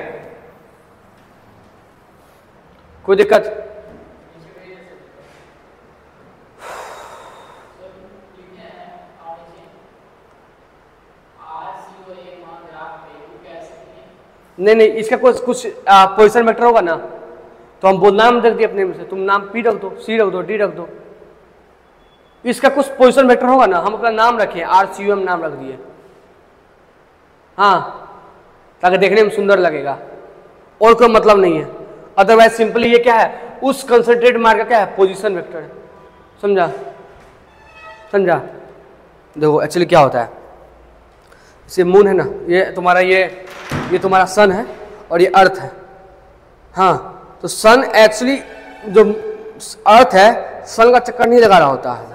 कोई दिक्कत? नहीं, इसका कुछ पोजीशन वेक्टर होगा ना, तो हम नाम रख दिए अपने में से, तुम नाम पी रख दो, सी रख दो, डी रख दो। इसका कुछ पोजीशन वेक्टर होगा ना, हम अपना नाम रखें RCUM नाम रख दिए, हाँ, ताकि देखने में सुंदर लगेगा, और कोई मतलब नहीं है। अदरवाइज सिंपली ये क्या है? उस कंसंट्रेट मार्क का क्या है? पोजीशन वेक्टर है। समझा? समझा? देखो एक्चुअली क्या होता है, इसे मून है ना, ये तुम्हारा ये तुम्हारा सन है और ये अर्थ है, हाँ। तो सन एक्चुअली जो अर्थ है सन का चक्कर नहीं लगा रहा होता है,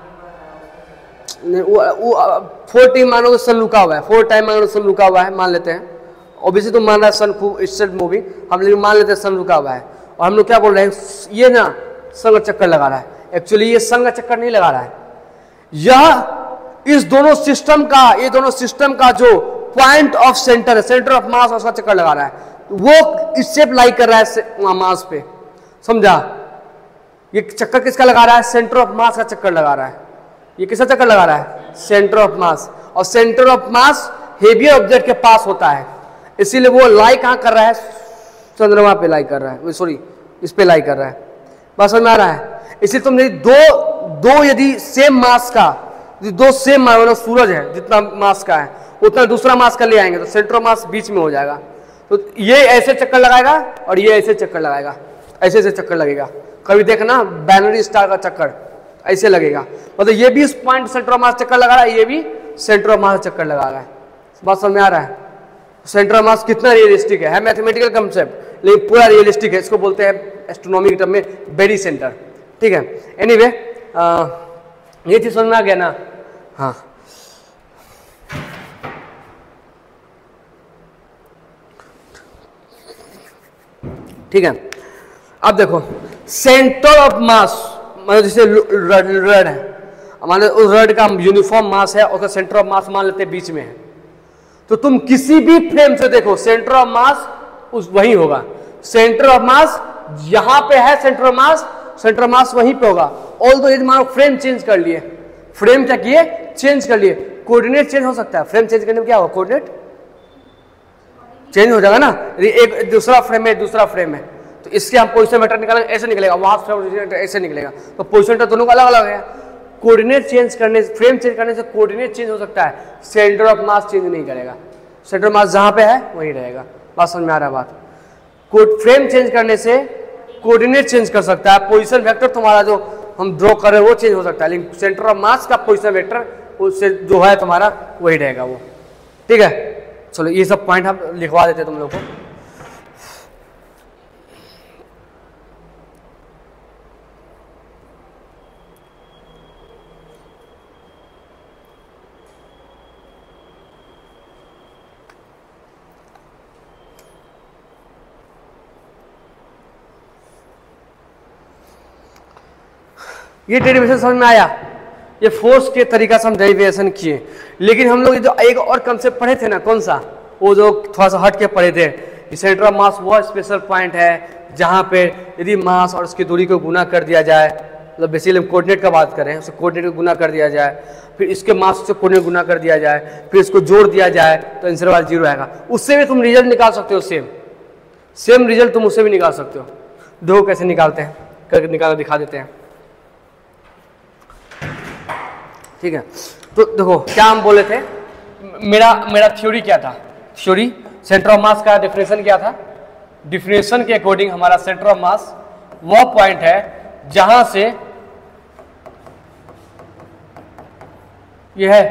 वो 4 टाइम मानो सन रुका हुआ है, 4 टाइम मानो सन रुका हुआ है, मान लेते हैं। ओबियसली तुम मान रहा है सन खूब स्टेट मूवी, हम लेकिन मान लेते हैं सन रुका हुआ है, और हम लोग क्या बोल रहे हैं? ये ना सन का चक्कर लगा रहा है। एक्चुअली ये सन का चक्कर नहीं लगा रहा है, यह इस दोनों सिस्टम का, ये दोनों सिस्टम का जो पॉइंट ऑफ सेंटर है, सेंटर ऑफ मास, उसका चक्कर लगा रहा है। वो इससे लाई कर रहा है मास पे। समझा? ये चक्कर किसका लगा रहा है? सेंटर ऑफ मास का चक्कर लगा रहा है। ये किसका चक्कर लगा रहा है? Centre of mass. और centre of mass heavier object के पास होता है, इसीलिए वो लाई कहां कर रहा है? चंद्रमा पे लाई कर रहा है, सॉरी इस पे लाई कर रहा है। बात समझ में आ रहा है? इसलिए तुम दो यदि सेम मास का, दो सेम मतलब सूरज है जितना मास का है उतना दूसरा मास का ले आएंगे तो सेंटर ऑफ मास बीच में हो जाएगा। तो ये ऐसे चक्कर लगाएगा और ये ऐसे चक्कर लगाएगा, ऐसे ऐसे चक्कर लगेगा। कभी देखना बाइनरी स्टार का चक्कर ऐसे लगेगा, मतलब ये भी इस पॉइंट सेंटर ऑफ मास चक्कर लगा रहा है, ये भी सेंटर ऑफ मास चक्कर लगा रहा है। बात समझ में आ रहा है? सेंटर ऑफ मास कितना रियलिस्टिक है मैथमेटिकल कंसेप्ट, लेकिन पूरा रियलिस्टिक है। इसको बोलते हैं एस्ट्रोनॉमी के टर्म में बेरी सेंटर, ठीक है? एनीवे ये चीज समझ में आ गया ना? हाँ, ठीक है। अब देखो सेंटर ऑफ मास मतलब जैसे रड है, मान लो उस रड का यूनिफॉर्म मास है, उसका सेंटर ऑफ मास मान लेते हैं बीच में है, तो तुम किसी भी फ्रेम से देखो सेंटर ऑफ मास उस वही होगा। सेंटर ऑफ मास यहां पे है, सेंटर ऑफ मास वहीं पे होगा। ऑल दो यदि मानो फ्रेम चेंज कर लिए, फ्रेम क्या किए? चेंज कर लिए, कोऑर्डिनेट चेंज हो सकता है। फ्रेम चेंज करने में क्या होगा? कोऑर्डिनेट चेंज हो जाएगा ना, यदि एक दूसरा फ्रेम है दूसरा फ्रेम है तो इसके हम पोजीशन वेक्टर निकालेंगे ऐसे निकलेगा, वहां फ्रेम ऐसे निकलेगा, तो पोजीशन वेक्टर दोनों का अलग अलग है। कोऑर्डिनेट चेंज करने फ्रेम चेंज करने से कोऑर्डिनेट चेंज हो सकता है, सेंटर ऑफ मास चेंज नहीं करेगा, सेंटर ऑफ मास जहां पे है वहीं रहेगा। बात समझ में आ रहा है बात? फ्रेम चेंज करने से कोऑर्डिनेट चेंज कर सकता है, पोजीशन वेक्टर तुम्हारा जो हम ड्रॉ कर रहे हैं वो चेंज हो सकता है, लेकिन सेंटर ऑफ मास का पोजीशन वेक्टर उससे जो है तुम्हारा वही रहेगा वो। ठीक है, चलो ये सब पॉइंट हम लिखवा देते हैं तुम लोग को। ये डेरिवेशन समझ में आया? ये फोर्स के तरीका से हम डेरिवेशन किए, लेकिन हम लोग जो एक और कंसेप्ट पढ़े थे ना, कौन सा, वो जो थोड़ा सा हट के पढ़े थे, सेंटर ऑफ मास वो स्पेशल पॉइंट है जहाँ पे यदि मास और उसकी दूरी को गुना कर दिया जाए, मतलब बेसिकली हम कोऑर्डिनेट का बात करें, उसको कोऑर्डिनेट को गुना कर दिया जाए, फिर इसके मास से कोऑर्डिनेट गुना कर दिया जाए, फिर इसको जोड़ दिया जाए तो आंसर वाला 0 आएगा। उससे भी तुम रिजल्ट निकाल सकते हो, सेम रिजल्ट तुम उससे भी निकाल सकते हो। देखो कैसे निकालते हैं, करके निकाल दिखा देते हैं। ठीक है, तो देखो क्या हम बोले थे, मेरा थ्योरी क्या था, थ्योरी सेंटर ऑफ मास का डेफिनेशन क्या था, डेफिनेशन के अकॉर्डिंग हमारा सेंटर ऑफ मास वो पॉइंट है जहां से ये है,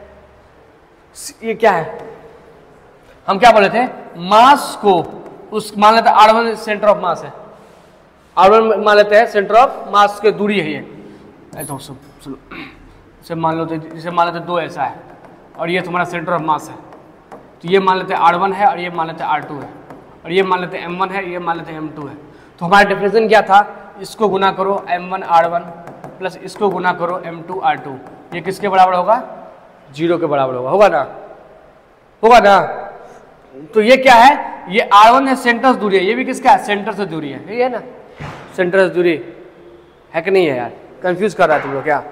ये क्या है, हम क्या बोले थे, मास को उस मान लेते हैं R1 सेंटर ऑफ मास है, R1 मान लेते हैं सेंटर ऑफ मास की दूरी है ये, तो चलो इसे मान लो, इसे मान लेते 2 ऐसा है और ये तुम्हारा सेंटर ऑफ मास है, तो ये मान लेते हैं R1 है और ये मान लेते हैं R2 है, और ये मान लेते हैं M1 है, ये मान लेते हैं M2 है। तो हमारा डेफिनेशन क्या था, इसको गुना करो M1 R1 प्लस इसको गुना करो M2 R2, ये किसके बराबर होगा, 0 के बराबर होगा ना, होगा ना। तो ये क्या है, ये R1 है सेंटर से दूरी है, ये भी किसका है, सेंटर से दूरी है, यही है ना, सेंटर से दूरी है कि नहीं है यार, कंफ्यूज कर रहा है तुम लोग क्या?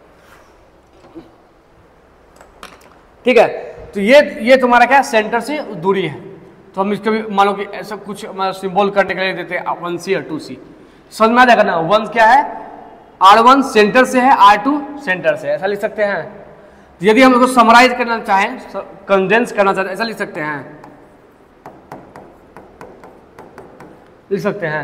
ठीक है, तो ये तुम्हारा क्या, सेंटर से दूरी है, तो हम इसको भी मान लो कि ऐसा कुछ सिंबल करने के लिए देते हैं 1C और 2C, समझ में आ जाएगा ना। 1 क्या है, R1 सेंटर से है, R2 सेंटर से है, ऐसा लिख सकते हैं। तो यदि हम इसको समराइज करना चाहें, कंडेंस करना चाहते हैं, ऐसा लिख सकते हैं, लिख सकते हैं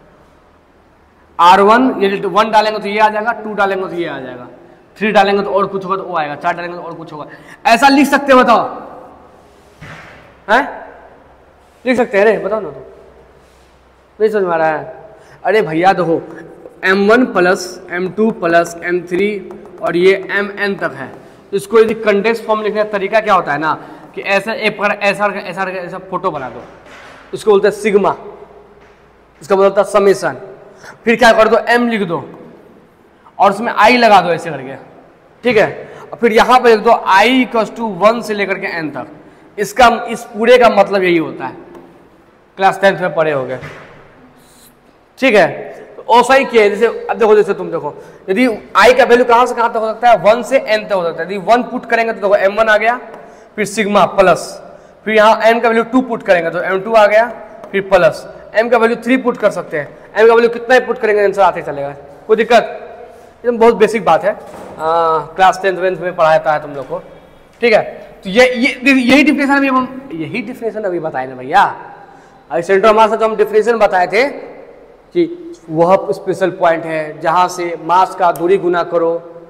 R1 यदि 1 डालेंगे तो ये आ जाएगा, 2 डालेंगे तो ये आ जाएगा, 3 डालेंगे तो और कुछ होगा तो वो आएगा, 4 डालेंगे तो और कुछ होगा, ऐसा लिख सकते हो, बताओ हैं, लिख सकते हैं रे, बताओ ना, तो नहीं समझ में आ रहा है? अरे भैया देखो M1 plus M2 plus M3 और ये Mn तक है, इसको यदि कंडेंस फॉर्म लिखने का तरीका क्या होता है ना, कि ऐसा एक पर ऐसा फोटो बना दो, इसको बोलते हैं सिग्मा, इसका मतलब होता है समेशन, फिर क्या कर दो, M लिख दो और उसमें I लगा दो ऐसे करके, ठीक है, और फिर यहाँ पर लिख दो I = 1 से लेकर के n तक। इसका इस पूरे का मतलब यही होता है, क्लास 10th में पढ़े होंगे, ठीक है। तो ऐसा ही किया, जैसे अब देखो, जैसे तुम देखो, यदि I का वैल्यू कहाँ से कहाँ तक हो सकता है, 1 से n तक हो सकता है। यदि 1 पुट करेंगे तो देखो M1 आ गया, फिर सिग्मा प्लस, फिर यहाँ m का वैल्यू 2 पुट करेंगे तो M2 आ गया, फिर प्लस m का वैल्यू 3 पुट कर सकते हैं, m का वैल्यू कितना ही पुट करेंगे आंसर आते चलेगा, कोई दिक्कत, एकदम बहुत बेसिक बात है, क्लास 10th में पढ़ाया था तुम लोग को, ठीक है। तो यही डिफिनेशन अभी बताए ना भैया, सेंटर ऑफ मास का जो हम डिफिनेशन बताए थे कि वह स्पेशल पॉइंट है जहां से मास का दूरी गुना करो,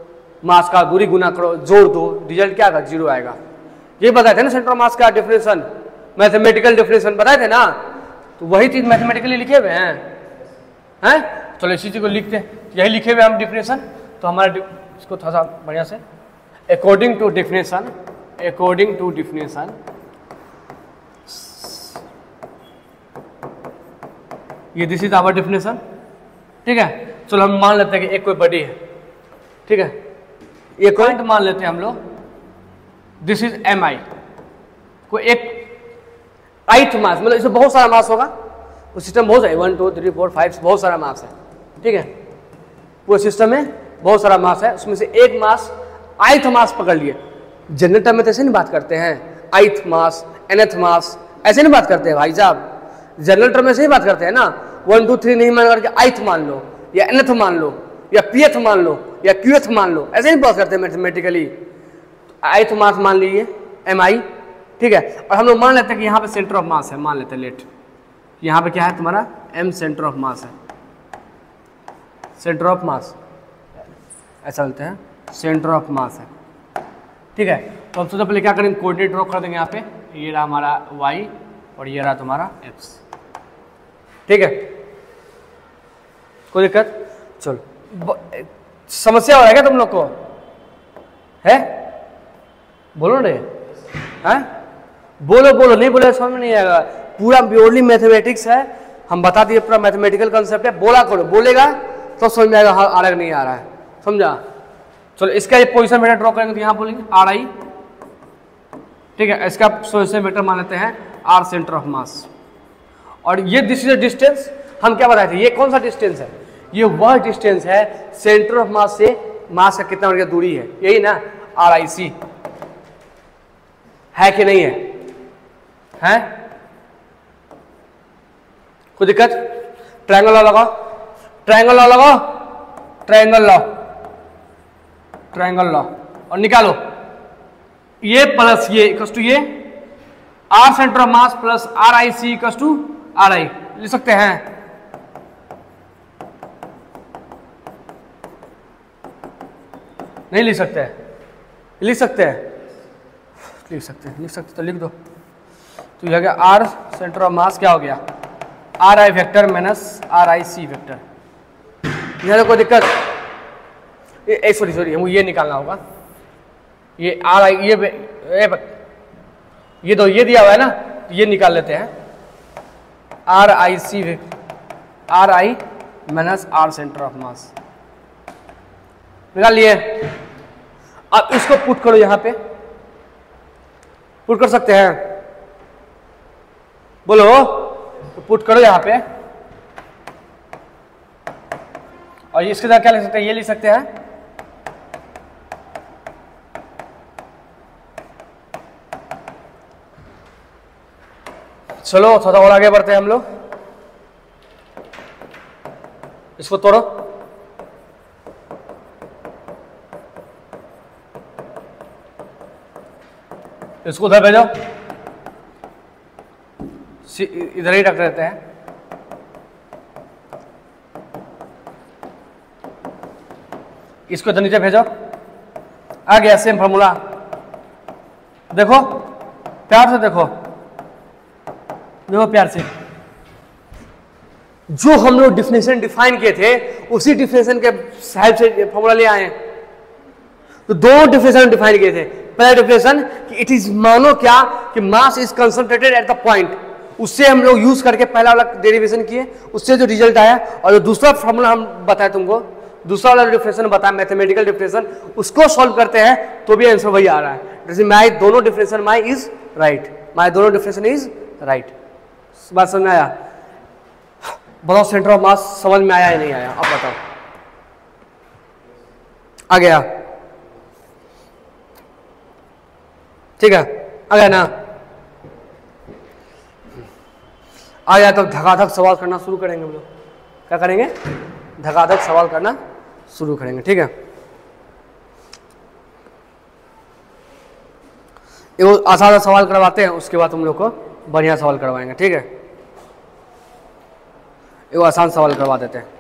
जोड़ दो, रिजल्ट क्या आएगा, 0 आएगा। ये बताए थे ना सेंटर ऑफ मास का डिफिनेशन, मैथमेटिकल डिफिनेशन बताए थे ना, तो वही चीज मैथमेटिकली लिखे हुए हैं। चलो इसी चीज को लिखते हैं, यही लिखे हुए हम डिफिनेशन, तो हमारा इसको थोड़ा सा बढ़िया से, अकॉर्डिंग टू डिफिनेशन ये दिस इज आवर डिफिनेशन, ठीक है। चलो हम मान लेते हैं कि एक कोई बॉडी है, ठीक है, एक पॉइंट मान लेते हैं हम लोग, दिस इज Mi, कोई एक ith मास, मतलब इसमें बहुत सारा मास होगा, वो सिस्टम बहुत है, 1 2 3 4 5 बहुत सारा मास है, ठीक है, पूरे सिस्टम में बहुत सारा मास है, उसमें से एक मास ith मास पकड़ लिए। जनरल टर्म में तो ऐसे नहीं बात करते हैं, ith मास, nth मास, ऐसे नहीं बात करते हैं भाई साहब, जनरल टर्म में से ही बात करते हैं ना। 1 2 3 नहीं मान करके आइथ मान लो या nth मान लो या pth मान लो या qth मान लो, ऐसे नहीं बात करते मैथमेटिकली। आइथ मास मान लीजिए mi, ठीक है। और हम लोग मान लेते हैं कि यहाँ पे सेंटर ऑफ मास है, मान लेते हैं लेट, यहाँ पे क्या है तुम्हारा m सेंटर ऑफ मास है, सेंटर ऑफ मास ऐसा बोलते हैं, सेंटर ऑफ मास है, ठीक है। तो हम सबसे पहले क्या करेंगे, कोऑर्डिनेट ड्रॉ कर देंगे यहाँ पे, ये रहा हमारा y और ये रहा तुम्हारा x, ठीक है। कोई दिक्कत? चलो, समस्या हो रहा है क्या तुम लोग को? है बोलो रे, हैं बोलो बोलो, नहीं बोले समझ में नहीं आएगा। पूरा प्योरली मैथमेटिक्स है, हम बता दिए पूरा मैथमेटिकल कंसेप्ट है, बोला करो, बोलेगा तो समझ में आएगा हाँ आ रहा है नहीं आ रहा है, समझा। चलो इसका ये पोजीशन वेक्टर ड्रॉ करेंगे तो यहाँ बोलेंगे आर आई, ठीक है। इसका पोजीशन वेक्टर मान लेते हैं आर सेंटर ऑफ मास। और ये दिस इज डिस्टेंस, हम क्या बताए थे, ये कौन सा डिस्टेंस है, ये वह डिस्टेंस है सेंटर ऑफ मास से मास का कितना मीटर दूरी है, यही ना आर आई सी, है कि नहीं है? कोई दिक्कत? ट्रायंगल लॉ लगाओ, ट्रायंगल लॉ लगाओ, ट्रायंगल लॉ, ट्रायंगल लॉ और निकालो, ये प्लस ये इक्वल टू ये R centre of mass plus R I C equal to R I, लिख सकते हैं। नहीं लिख सकते हैं? लिख सकते हैं, लिख सकते हैं, लिख सकते तो लिख दो। तो यह गया आर सेंटर ऑफ मास क्या हो गया, R I vector minus R I C vector. यहाँ कोई दिक्कत? सॉरी सॉरी, हमको ये निकालना होगा, ये आर आई ये दो ये दिया हुआ है ना, ये निकाल लेते हैं, R I C R I minus R centre of mass निकाल लिए। अब इसको पुट करो, यहां पे पुट कर सकते हैं, बोलो तो पुट करो यहां पे। और इसके साथ क्या लिख सकते हैं, ये लिख सकते हैं चलो थोड़ा और आगे बढ़ते हैं हम लोग, इसको तोड़ो, इसको उधर भेजो, इधर ही रख देते हैं, इसको इधर नीचे भेजो, आ गया सेम फॉर्मूला। देखो प्यार से देखो, देखो प्यार से, जो हम लोग डिफिनेशन डिफाइन किए थे उसी डिफिनेशन के हेल्प से फॉर्मूला ले आए। तो दो डिफिनेशन डिफाइन किए थे, पहला डिफिनेशन कि इट इज, मानो क्या कि mass is concentrated at the point, उससे हम लोग यूज करके पहला वाला डेरिवेशन किए, उससे जो रिजल्ट आया। और जो दूसरा फॉर्मूला हम बताए तुमको, दूसरा वाला डिफिनेशन बताया मैथमेटिकल डिफिनेशन, उसको सॉल्व करते हैं तो भी आंसर वही आ रहा है। जैसे माई दोनों definition my is right, my दोनों डिफिनेशन इज राइट। बात समझ में आया? बताओ सेंटर ऑफ मास समझ में आया या नहीं आया, अब बताओ। आ गया? ठीक है, आ गया ना? आ गया तो धकाधक सवाल करना शुरू करेंगे हम लोग। क्या करेंगे? धकाधक सवाल करना शुरू करेंगे, ठीक है। ये आसान सवाल करवाते हैं, उसके बाद तुम लोग को बढ़िया सवाल करवाएंगे, ठीक है। ये आसान सवाल करवा देते हैं।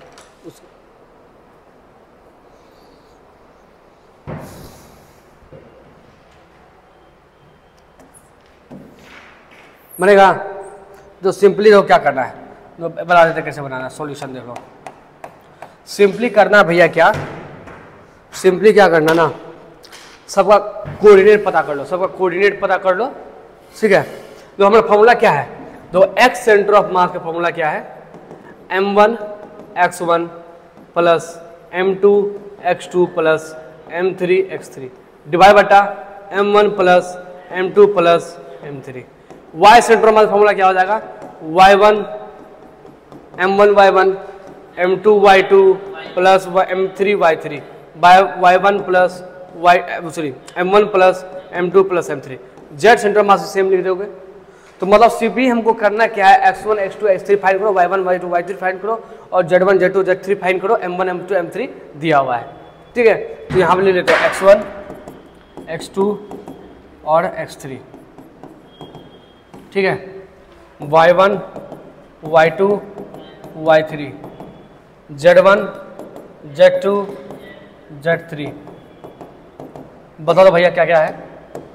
बनेगा जो सिंपली हो, क्या करना है जो बता देते कैसे बनाना है, सॉल्यूशन देख लो। सिंपली करना भैया, क्या सिंपली क्या करना ना, सबका कोऑर्डिनेट पता कर लो, सबका कोऑर्डिनेट पता कर लो, ठीक है। तो हमारा फॉर्मूला क्या है, तो एक्स सेंटर ऑफ मास का फॉर्मूला क्या है, m1 x1 plus m2 x2 plus m3 x3 divide बटा m1 plus m2 plus m3। y centre of mass formula क्या हो जाएगा, y1 m1 y1 m2 y2 plus m3 y3 y1 plus m1 plus m2 plus m3। z centre of mass same लिख दोगे तो मतलब Cp हमको करना क्या है, x1 x2 x3 फाइंड करो, y1 y2 y3 फाइंड करो और z1 z2 z3 फाइंड करो, m1 m2 m3 दिया हुआ है। ठीक है, तो यहाँ पे ले लेते हैं x1 x2 और x3। ठीक है, y1 y2 y3 z1 z2 z3। बता दो भैया क्या क्या है।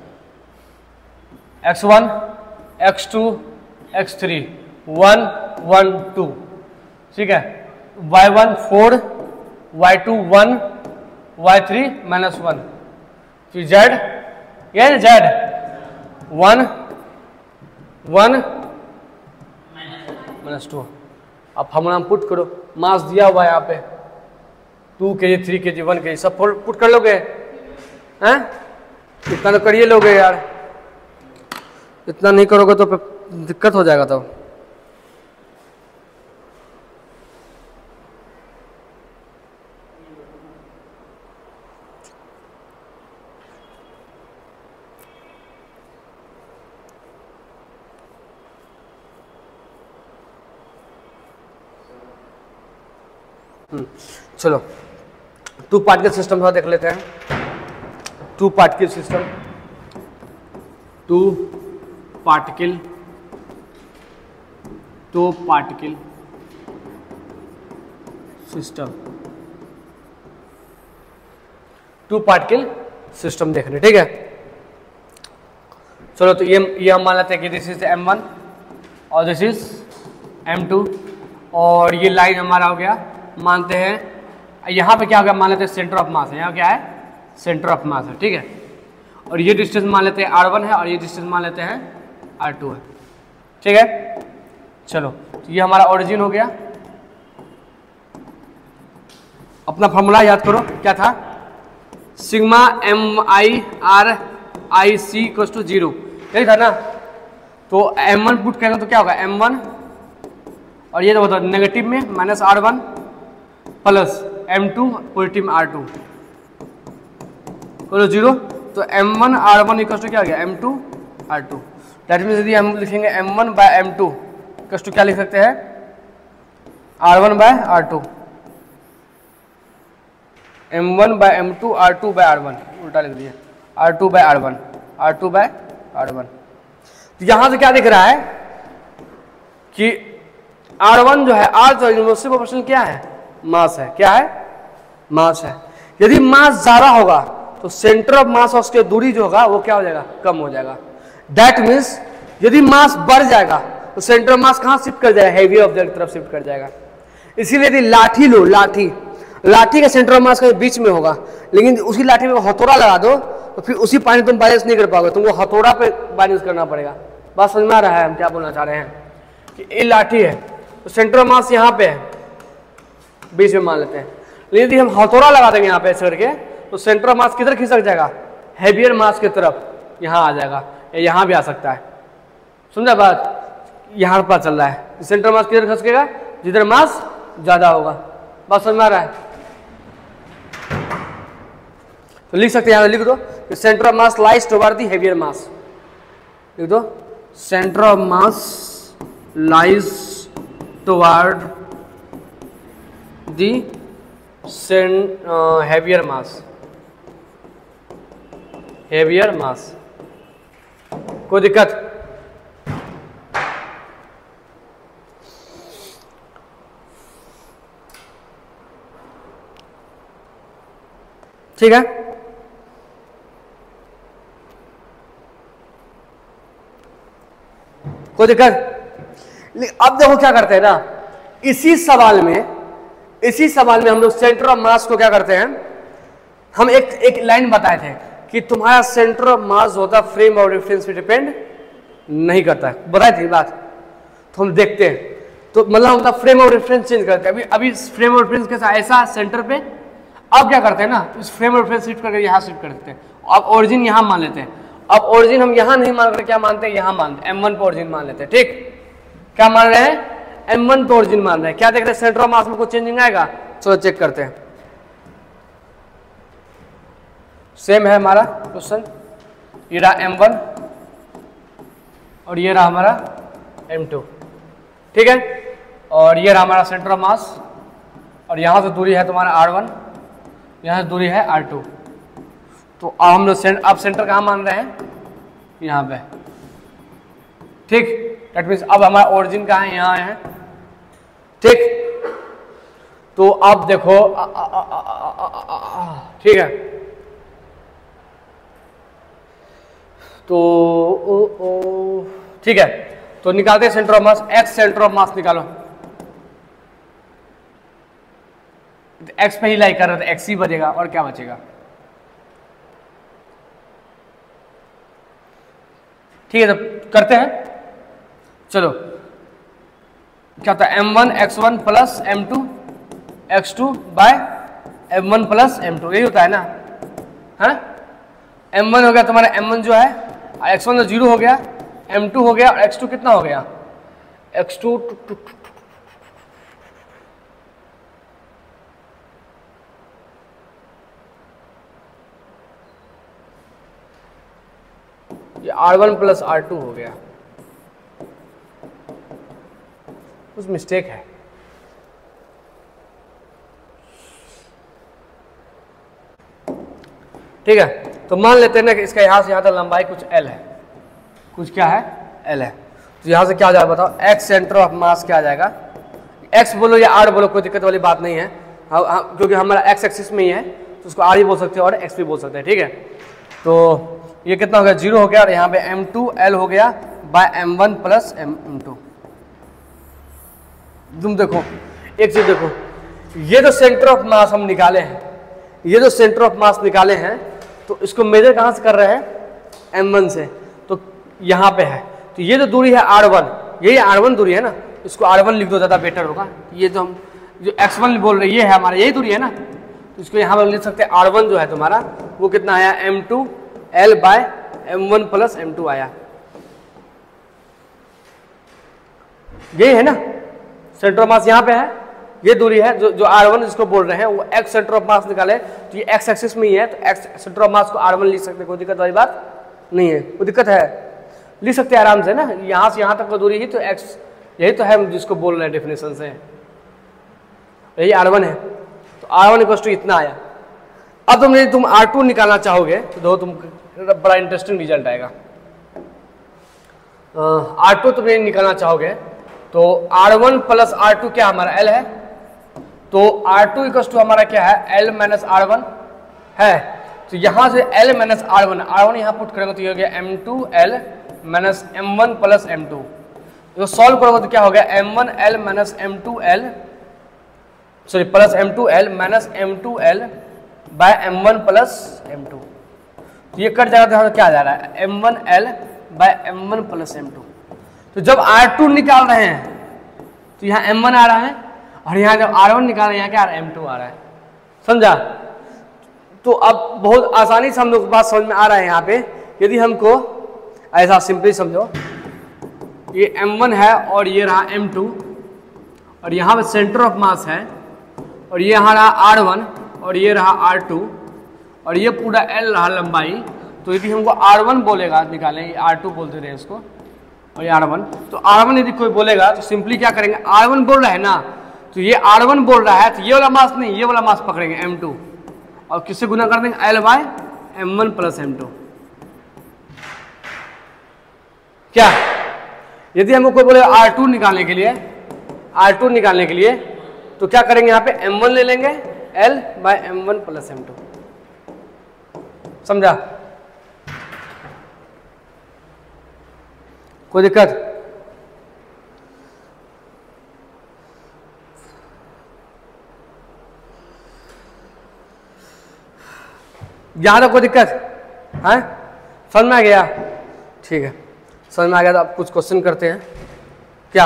x1 x2 x3 1 1 2। ठीक है, y1 4 y2 1 y3 -1। फिर z, ये z 1 1 -2। अब फॉर्मूला पुट करो, मास दिया हुआ है यहाँ पे 2 kg 3 kg 1 kg, सब पुट कर लोगे हैं? इतना तो करिए लोगे यार, इतना नहीं करोगे तो दिक्कत हो जाएगा। तो चलो 2 पार्टिकल सिस्टम थोड़ा देख लेते हैं। 2 particle system, 2 particle system, 2 particle system देख रहे। ठीक है, चलो तो ये हम मान लेते हैं कि दिस इज m1 और दिस इज m2 और ये लाइन हमारा हो गया, मानते हैं यहाँ पे क्या हो गया, मान लेते हैं सेंटर ऑफ मास है, यहाँ क्या है सेंटर ऑफ मास है। ठीक है, और ये डिस्टेंस मान लेते हैं r1 है और ये डिस्टेंस मान लेते हैं r2 है। ठीक है, चलो तो ये हमारा ओरिजिन हो गया। अपना फॉर्मूला याद करो, क्या था, सिग्मा MIRIC = 0, यही था ना। तो m1 पुट करेंगे तो क्या होगा, m1 और ये तो होता नेगेटिव में -r1 प्लस m2 पॉजिटिव में r2 को 0। तो m1 r1 = क्या हो गया, m2 r2। दैट मीन्स यदि हम लिखेंगे m1 by m2 = क्या लिख सकते हैं, r1 by r2, m1 by m2 r2 by r1, उल्टा लिख दिया, r2 by r1, r2 by r1। तो यहां से क्या दिख रहा है कि r1 जो है, r जो यूनिवर्सल प्रोपोर्शनल क्या है, मास है। क्या है, मास है। यदि मास ज्यादा होगा तो सेंटर ऑफ मास और उसके दूरी जो होगा वो क्या हो जाएगा, कम हो जाएगा। दैट मीन्स यदि मास बढ़ जाएगा तो सेंटर ऑफ मास कहां शिफ्ट कर जाएगा, हेवी ऑब्जेक्ट की तरफ शिफ्ट कर जाएगा। इसीलिए यदि लाठी लो, लाठी का सेंटर ऑफ मास के बीच में होगा, लेकिन उसी लाठी में हथौड़ा लगा दो तो फिर उसी पानी तुम बैलेंस नहीं कर पाओगे, तुमको हथौड़ा पे बैलेंस करना पड़ेगा। बात समझ में आ रहा है हम क्या बोलना चाह रहे हैं, कि ये लाठी है तो सेंटर ऑफ मास यहाँ पे है, बीच में मान लेते हैं। लेकिन यदि हम हथौड़ा लगा देंगे यहाँ पे ऐसे करके तो सेंटर ऑफ मास किधर खिसक जाएगा, हैवियर मास की तरफ, यहाँ आ जाएगा, यहाँ भी आ सकता है। समझा बात, यहाँ पता चल रहा है सेंटर ऑफ मास किधर खिसकेगा, जिधर मास ज्यादा होगा। बात समझ में आ रहा है, तो लिख सकते हैं, यहाँ लिख दो centre of mass lies toward the heavier mass, लिख दो centre of mass lies toward the heavier mass, heavier mass. कोई दिक्कत, ठीक है। कोई दिक्कत। अब देखो क्या करते हैं ना, इसी सवाल में हम लोग सेंटर ऑफ मास को क्या करते हैं, हम एक लाइन बताए थे कि तुम्हारा सेंटर ऑफ मास होता फ्रेम ऑफ रेफरेंस पे डिपेंड नहीं करता है, बताई थी बात। तो हम देखते हैं, तो मतलब हम फ्रेम ऑफ रेफरेंस चेंज करते हैं। अभी फ्रेम ऑफ रेफरेंस कैसा, ऐसा सेंटर पे। अब क्या करते हैं ना, इस फ्रेम ऑफ रेफरेंस शिफ्ट करके यहाँ शिफ्ट कर देते हैं। अब ओरिजिन यहाँ मान लेते हैं। अब ओरिजिन हम यहाँ नहीं मान रहे, क्या मानते हैं, यहाँ मानते हैं, m1 पे ओरिजिन मान लेते हैं। ठीक, क्या मान रहे हैं, m1 पे ओरिजिन मान रहे हैं। क्या देख रहे हैं, सेंटर ऑफ मास में कुछ चेंजिंग आएगा, चलो चेक करते हैं। सेम है हमारा क्वेश्चन, ये रहा m1 और ये रहा हमारा m2, ठीक है। और ये रहा हमारा सेंटर ऑफ मास, और यहाँ से दूरी है तुम्हारा r1, यहाँ से दूरी है r2। तो अब हम लोग अब सेंटर कहाँ मान रहे हैं? यहाँ पे, ठीक। दैट मीन्स अब हमारा ओरिजिन कहाँ है? यहाँ है, ठीक। तो अब देखो ठीक है, तो ठीक है, तो निकालते हैं centre of mass. X centre of mass निकालो। एक्स पे ही लाई कर रहे थे, एक्स ही बचेगा और क्या बचेगा? ठीक है, तो करते हैं, चलो। क्या होता है? m1 x1 plus m2 x2 bye m1 plus m2, यही होता है ना? हाँ, m1 हो गया तुम्हारा, m1 जो है, x1 तो 0 हो गया, m2 हो गया, और x2 कितना हो गया? x2 ये r1 प्लस r2 हो गया। कुछ मिस्टेक है, ठीक है। तो मान लेते हैं ना कि इसका यहां से यहां तक लंबाई कुछ l है, कुछ क्या है? l है। तो यहां से क्या आ जाएगा बताओ? x सेंटर ऑफ मास क्या आ जाएगा? x बोलो या r बोलो, कोई दिक्कत वाली बात नहीं है, क्योंकि हमारा x एक्सिस में ही है, तो उसको r ही बोल सकते हैं और x भी बोल सकते हैं, ठीक है। तो ये कितना हो गया? 0 हो गया, और यहाँ पे m2l हो गया बाय m1 प्लस m2। तुम देखो एक चीज देखो, ये जो सेंटर ऑफ मास हम निकाले हैं, ये जो सेंटर ऑफ मास निकाले हैं, तो इसको मेजर कहां से कर रहे हैं? m1 से। तो यहाँ पे है, तो ये जो दूरी है r1, यही r1 दूरी है ना, इसको r1 लिख दो, ज्यादा बेटर होगा। ये जो हम जो x1 बोल रहे हैं, ये है हमारा, यही दूरी है ना, तो इसको यहाँ पर लिख सकते हैं r1 जो है तुम्हारा, वो कितना आया? m2l by m1 plus m2 आया, यही है ना सेंटर ऑफ मास, यहाँ पे है, ये दूरी है जो r1 जिसको बोल रहे हैं, वो x सेंटर ऑफ मास निकाले, तो ये x एक्सिस में ही है, तो x सेंटर ऑफ मास को r1 लिख सकते हैं, कोई दिक्कत वाली बात नहीं है। कोई दिक्कत है? लिख सकते हैं आराम से ना, यहाँ से यहाँ तक की दूरी ही तो x, यही तो है जिसको बोल रहे हैं डेफिनेशन से, यही r1 है। तो r1 इक्वल टू इतना आया। अब तुम r2 निकालना चाहोगे तो दो, तुम बड़ा इंटरेस्टिंग रिजल्ट आएगा। r2 तुम निकालना चाहोगे तो r1 प्लस r2 क्या हमारा l है, तो r2 इक्वल टू हमारा क्या है? l माइनस r1 है। तो यहां से l माइनस r1 यहाँ पुट करेंगे तो ये हो गया m2l minus m1 plus m2। तो सॉल्व करोगे तो क्या हो गया? m1l minus m2l, sorry plus m2l minus m2l by m1 plus m2। तो ये कट जाएगा तो क्या आ जा रहा है? m1l bye m1 plus m2। तो जब r2 निकाल रहे हैं तो यहाँ m1 आ रहा है, और यहाँ जब r1 निकाल रहे हैं यहाँ क्या आ रहा है? m2 आ रहा है, समझा? तो अब बहुत आसानी से हम लोग बात समझ में आ रहा है। यहाँ पे यदि हमको ऐसा सिंपली समझो, ये m1 है और ये रहा m2, और यहाँ पे सेंटर ऑफ मास है, और ये यहाँ रहा r1 और ये रहा r2, और ये पूरा l रहा लंबाई। तो यदि हमको r1 बोलेगा निकालें, ये r2 बोलते रहे इसको, और ये r1, तो r1 यदि कोई बोलेगा तो सिंपली क्या करेंगे? r1 बोल रहा है ना, तो ये r1 बोल रहा है, तो ये वाला मास नहीं, ये वाला मास पकड़ेंगे m2, और किससे गुना कर देंगे? l by m1 plus m2। क्या यदि हमको कोई बोले r2 निकालने के लिए, r2 निकालने के लिए, तो क्या करेंगे? यहाँ पे m1 ले लेंगे, l by m1 plus m2, समझा? कोई दिक्कत? यहां तक कोई दिक्कत है? समझ में आ गया? ठीक है, समझ में आ गया। तो अब कुछ क्वेश्चन करते हैं। क्या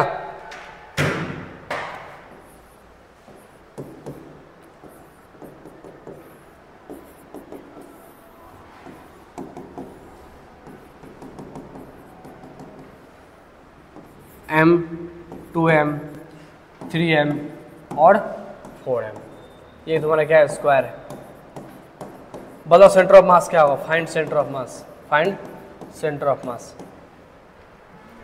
m 2m 3m और 4m, ये तुम्हारा क्या है? स्क्वायर है। बताओ सेंटर ऑफ मास क्या होगा? Find centre of mass, find centre of mass.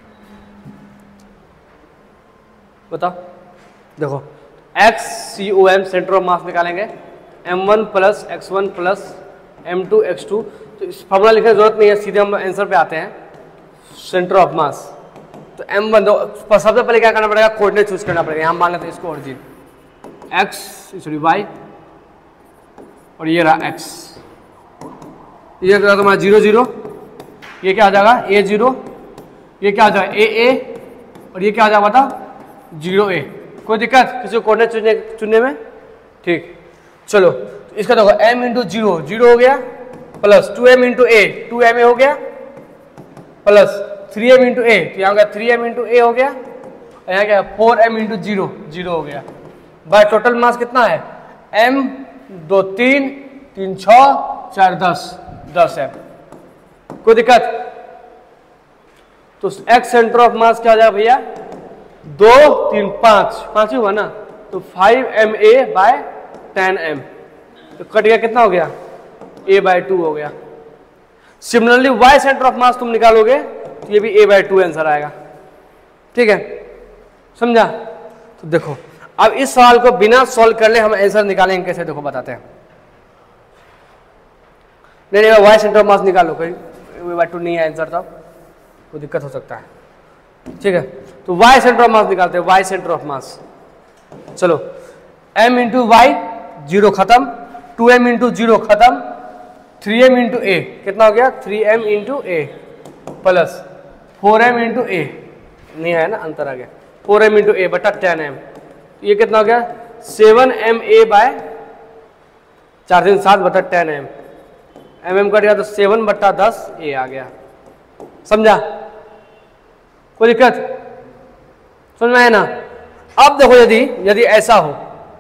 बताओ, देखो XCOM सेंटर ऑफ मास निकालेंगे, m1 plus x1 plus m2 x2। तो इस फॉर्मूला लिखने की जरूरत नहीं है, सीधे हम आंसर पे आते हैं। सेंटर ऑफ मास तो m1, सबसे पहले क्या करना पड़ेगा, कोऑर्डिनेट चूज करना पड़ेगा। यहाँ मान लेते हैं इसको ओरिजिन x सॉरी y और ये रहा x, ये क्या तुम्हारा 0 0, ये क्या आ जाएगा A0, ये क्या आ जाएगा AA और ये क्या आ जाएगा बता 0A। कोई दिक्कत किसी को कोऑर्डिनेट चुनने में? ठीक, चलो तो इसका देखो m इंटू 0 0 हो गया, plus 2m into A 2m हो गया, प्लस 3m इंटू A, तो यहाँ हो गया 3m इंटू A हो गया, और यहाँ क्या 4m इंटू 0 0 हो गया। बाय टोटल मास कितना है, m 2 3 3 6 4 10 है। कोई दिक्कत? तो x सेंटर ऑफ मास क्या आ जाएगा भैया, 2 3 5 ही हुआ ना, तो 5ma बाय 10m, तो कट गया, कितना हो गया a/2 हो गया। Similarly y centre of mass तुम निकालोगे तो ये भी a/2 आंसर आएगा। ठीक है, समझा? तो देखो अब इस सवाल को बिना सॉल्व कर ले हम आंसर निकालेंगे कैसे, देखो बताते हैं। नहीं y सेंटर ऑफ मास निकालो, कोई a/2 नहीं है आंसर, तब कोई दिक्कत हो सकता है। ठीक है, तो y सेंटर ऑफ मास निकालते हैं, y सेंटर ऑफ मास। चलो m इंटू वाई 0 खत्म, 2m इंटू 0 खत्म, 3m इंटू a कितना हो गया 3m into a plus 4m into a, नहीं आया ना, अंतर आ गया, 4m इंटू a बटा 10m, ये कितना हो गया 7ma बाय 4 3 7 बटा 10m, mm कट गया तो 7 बटा 10 a आ गया। समझा? कोई दिक्कत? समझ में आया ना? अब देखो यदि ऐसा हो,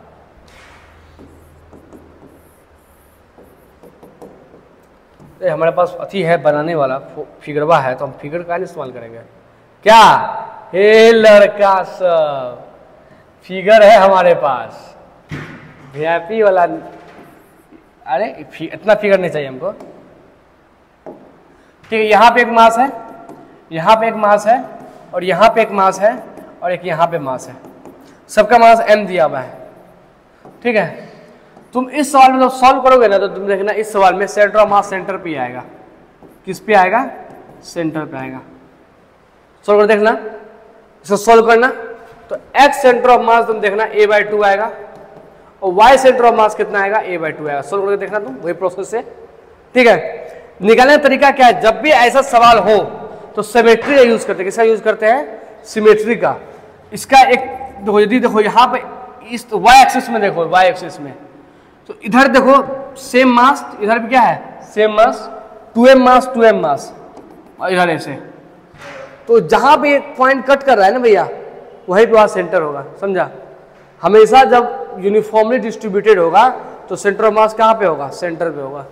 हमारे पास अथी है बनाने वाला फिगरवा है, तो हम फिगर का इस्तेमाल करेंगे क्या? हे लड़का सब, फिगर है हमारे पास VIP वाला। अरे इतना फिगर नहीं चाहिए हमको। ठीक है, यहाँ पे एक मास है, यहाँ पे एक मास है, और यहाँ पे एक मास है, और एक यहाँ पे मास है, सबका मास m दिया हुआ है। ठीक है, तुम इस सवाल में जब सॉल्व करोगे ना, तो तुम देखना इस सवाल में सेंटर ऑफ मास सेंटर पे आएगा। किस पे आएगा? सेंटर पे आएगा। सॉल्व कर देखना, इसको सॉल्व करना, तो x सेंटर ऑफ मास तुम देखना a/2 आएगा, और y सेंटर ऑफ मास कितना आएगा a/2 आएगा। सॉल्व करके देखना तुम वही प्रोसेस से। ठीक है, निकालने का तरीका क्या है, जब भी ऐसा सवाल हो तो सिमेट्री का यूज करते हैं। किसका यूज करते हैं? सिमेट्री का। इसका एक देखो, यदि देखो यहाँ पे इस y एक्सिस में देखो, y एक्सिस में तो इधर देखो सेम मास, इधर भी क्या है सेम मास, 2m मास, और इधर ऐसे, तो जहां पे एक पॉइंट कट कर रहा है ना भैया, वहीं पे वहां सेंटर होगा। समझा? हमेशा जब यूनिफॉर्मली डिस्ट्रीब्यूटेड होगा तो सेंटर ऑफ मास कहाँ पे होगा? सेंटर पे होगा।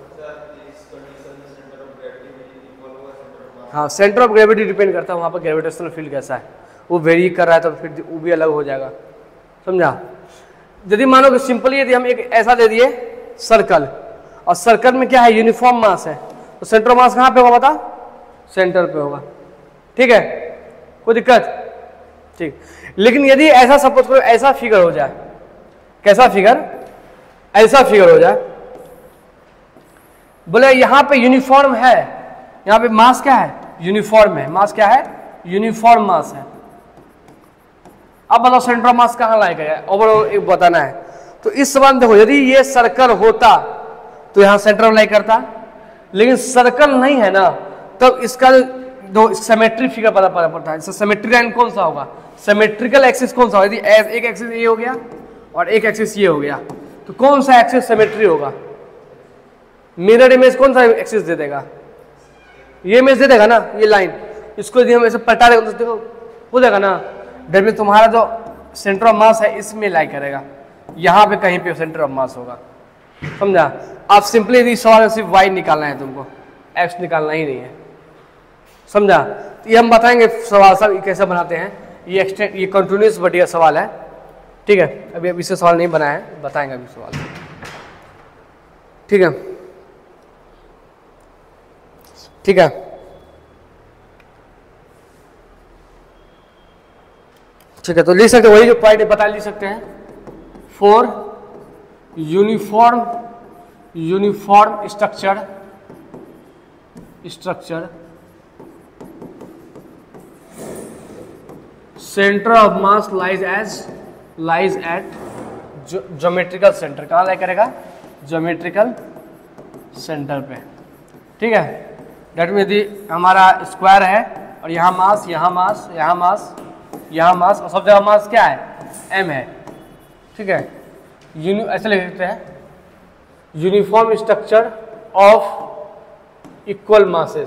हाँ, सेंटर ऑफ ग्रेविटी डिपेंड करता है वहाँ पर ग्रेविटेशनल फील्ड कैसा है, वो वेरी कर रहा है तो फिर वो भी अलग हो जाएगा। समझा? यदि मानो कि सिंपली यदि हम एक ऐसा दे दिए सर्कल, और सर्कल में क्या है यूनिफॉर्म मास है, तो सेंटर ऑफ मास कहाँ पे होगा बता? सेंटर पे होगा। ठीक है, कोई दिक्कत? ठीक, लेकिन यदि ऐसा सपोज करो ऐसा फिगर हो जाए, कैसा फिगर? ऐसा फिगर हो जाए, बोले यहाँ पे यूनिफॉर्म है, यहाँ पे मास क्या है? यूनिफॉर्म है। मास क्या है? यूनिफॉर्म मास है। अब बताओ सेंटर ऑफ मास कहाँ लाया गया है, ओवरऑल एक बताना है। तो इस सवाल देखो, यदि ये सर्कल होता तो यहाँ सेंटर ऑफ लाई करता, लेकिन सर्कल नहीं है ना, तब इसका दो सिमेट्री फिगर पता पड़ता है। सिमेट्री लाइन कौन सा होगा? सिमेट्रिकल एक्सिस कौन सा होगा? यदि एक एक्सिस ये हो गया और एक एक्सिस ये हो गया, तो कौन सा एक्सिस सिमेट्री होगा? मिरर इमेज कौन सा एक्सिस दे देगा? ये इमेज दे देगा ना, ये लाइन। इसको यदि हम ऐसे पलटा देगा तो देखो हो जाएगा ना, डेट मीन तुम्हारा जो सेंटर ऑफ मास है इसमें लाई करेगा, यहाँ पे कहीं पे सेंटर ऑफ मास होगा। समझा? आप सिंपली यदि सवाल में सिर्फ y निकालना है, तुमको x निकालना ही नहीं है। समझा? तो ये हम बताएंगे सवाल सब कैसे बनाते हैं। ये कंटिन्यूस बढ़िया सवाल है। ठीक है, अभी इससे सवाल नहीं बनाया है, बताएंगे अभी सवाल। ठीक है, ठीक है, ठीक है, तो लिख सकते हैं वही जो पॉइंट बता लिख सकते हैं। For uniform structure centre of mass lies at geometrical centre. कहाँ लाई करेगा? ज्योमेट्रिकल सेंटर पे। ठीक है, डेट में यदि हमारा स्क्वायर है और यहाँ मास, यहाँ मास, यहाँ मास, यहाँ मास, और सब जगह मास क्या है? m है। ठीक है, ऐसे लिख सकते हैं, uniform structure of equal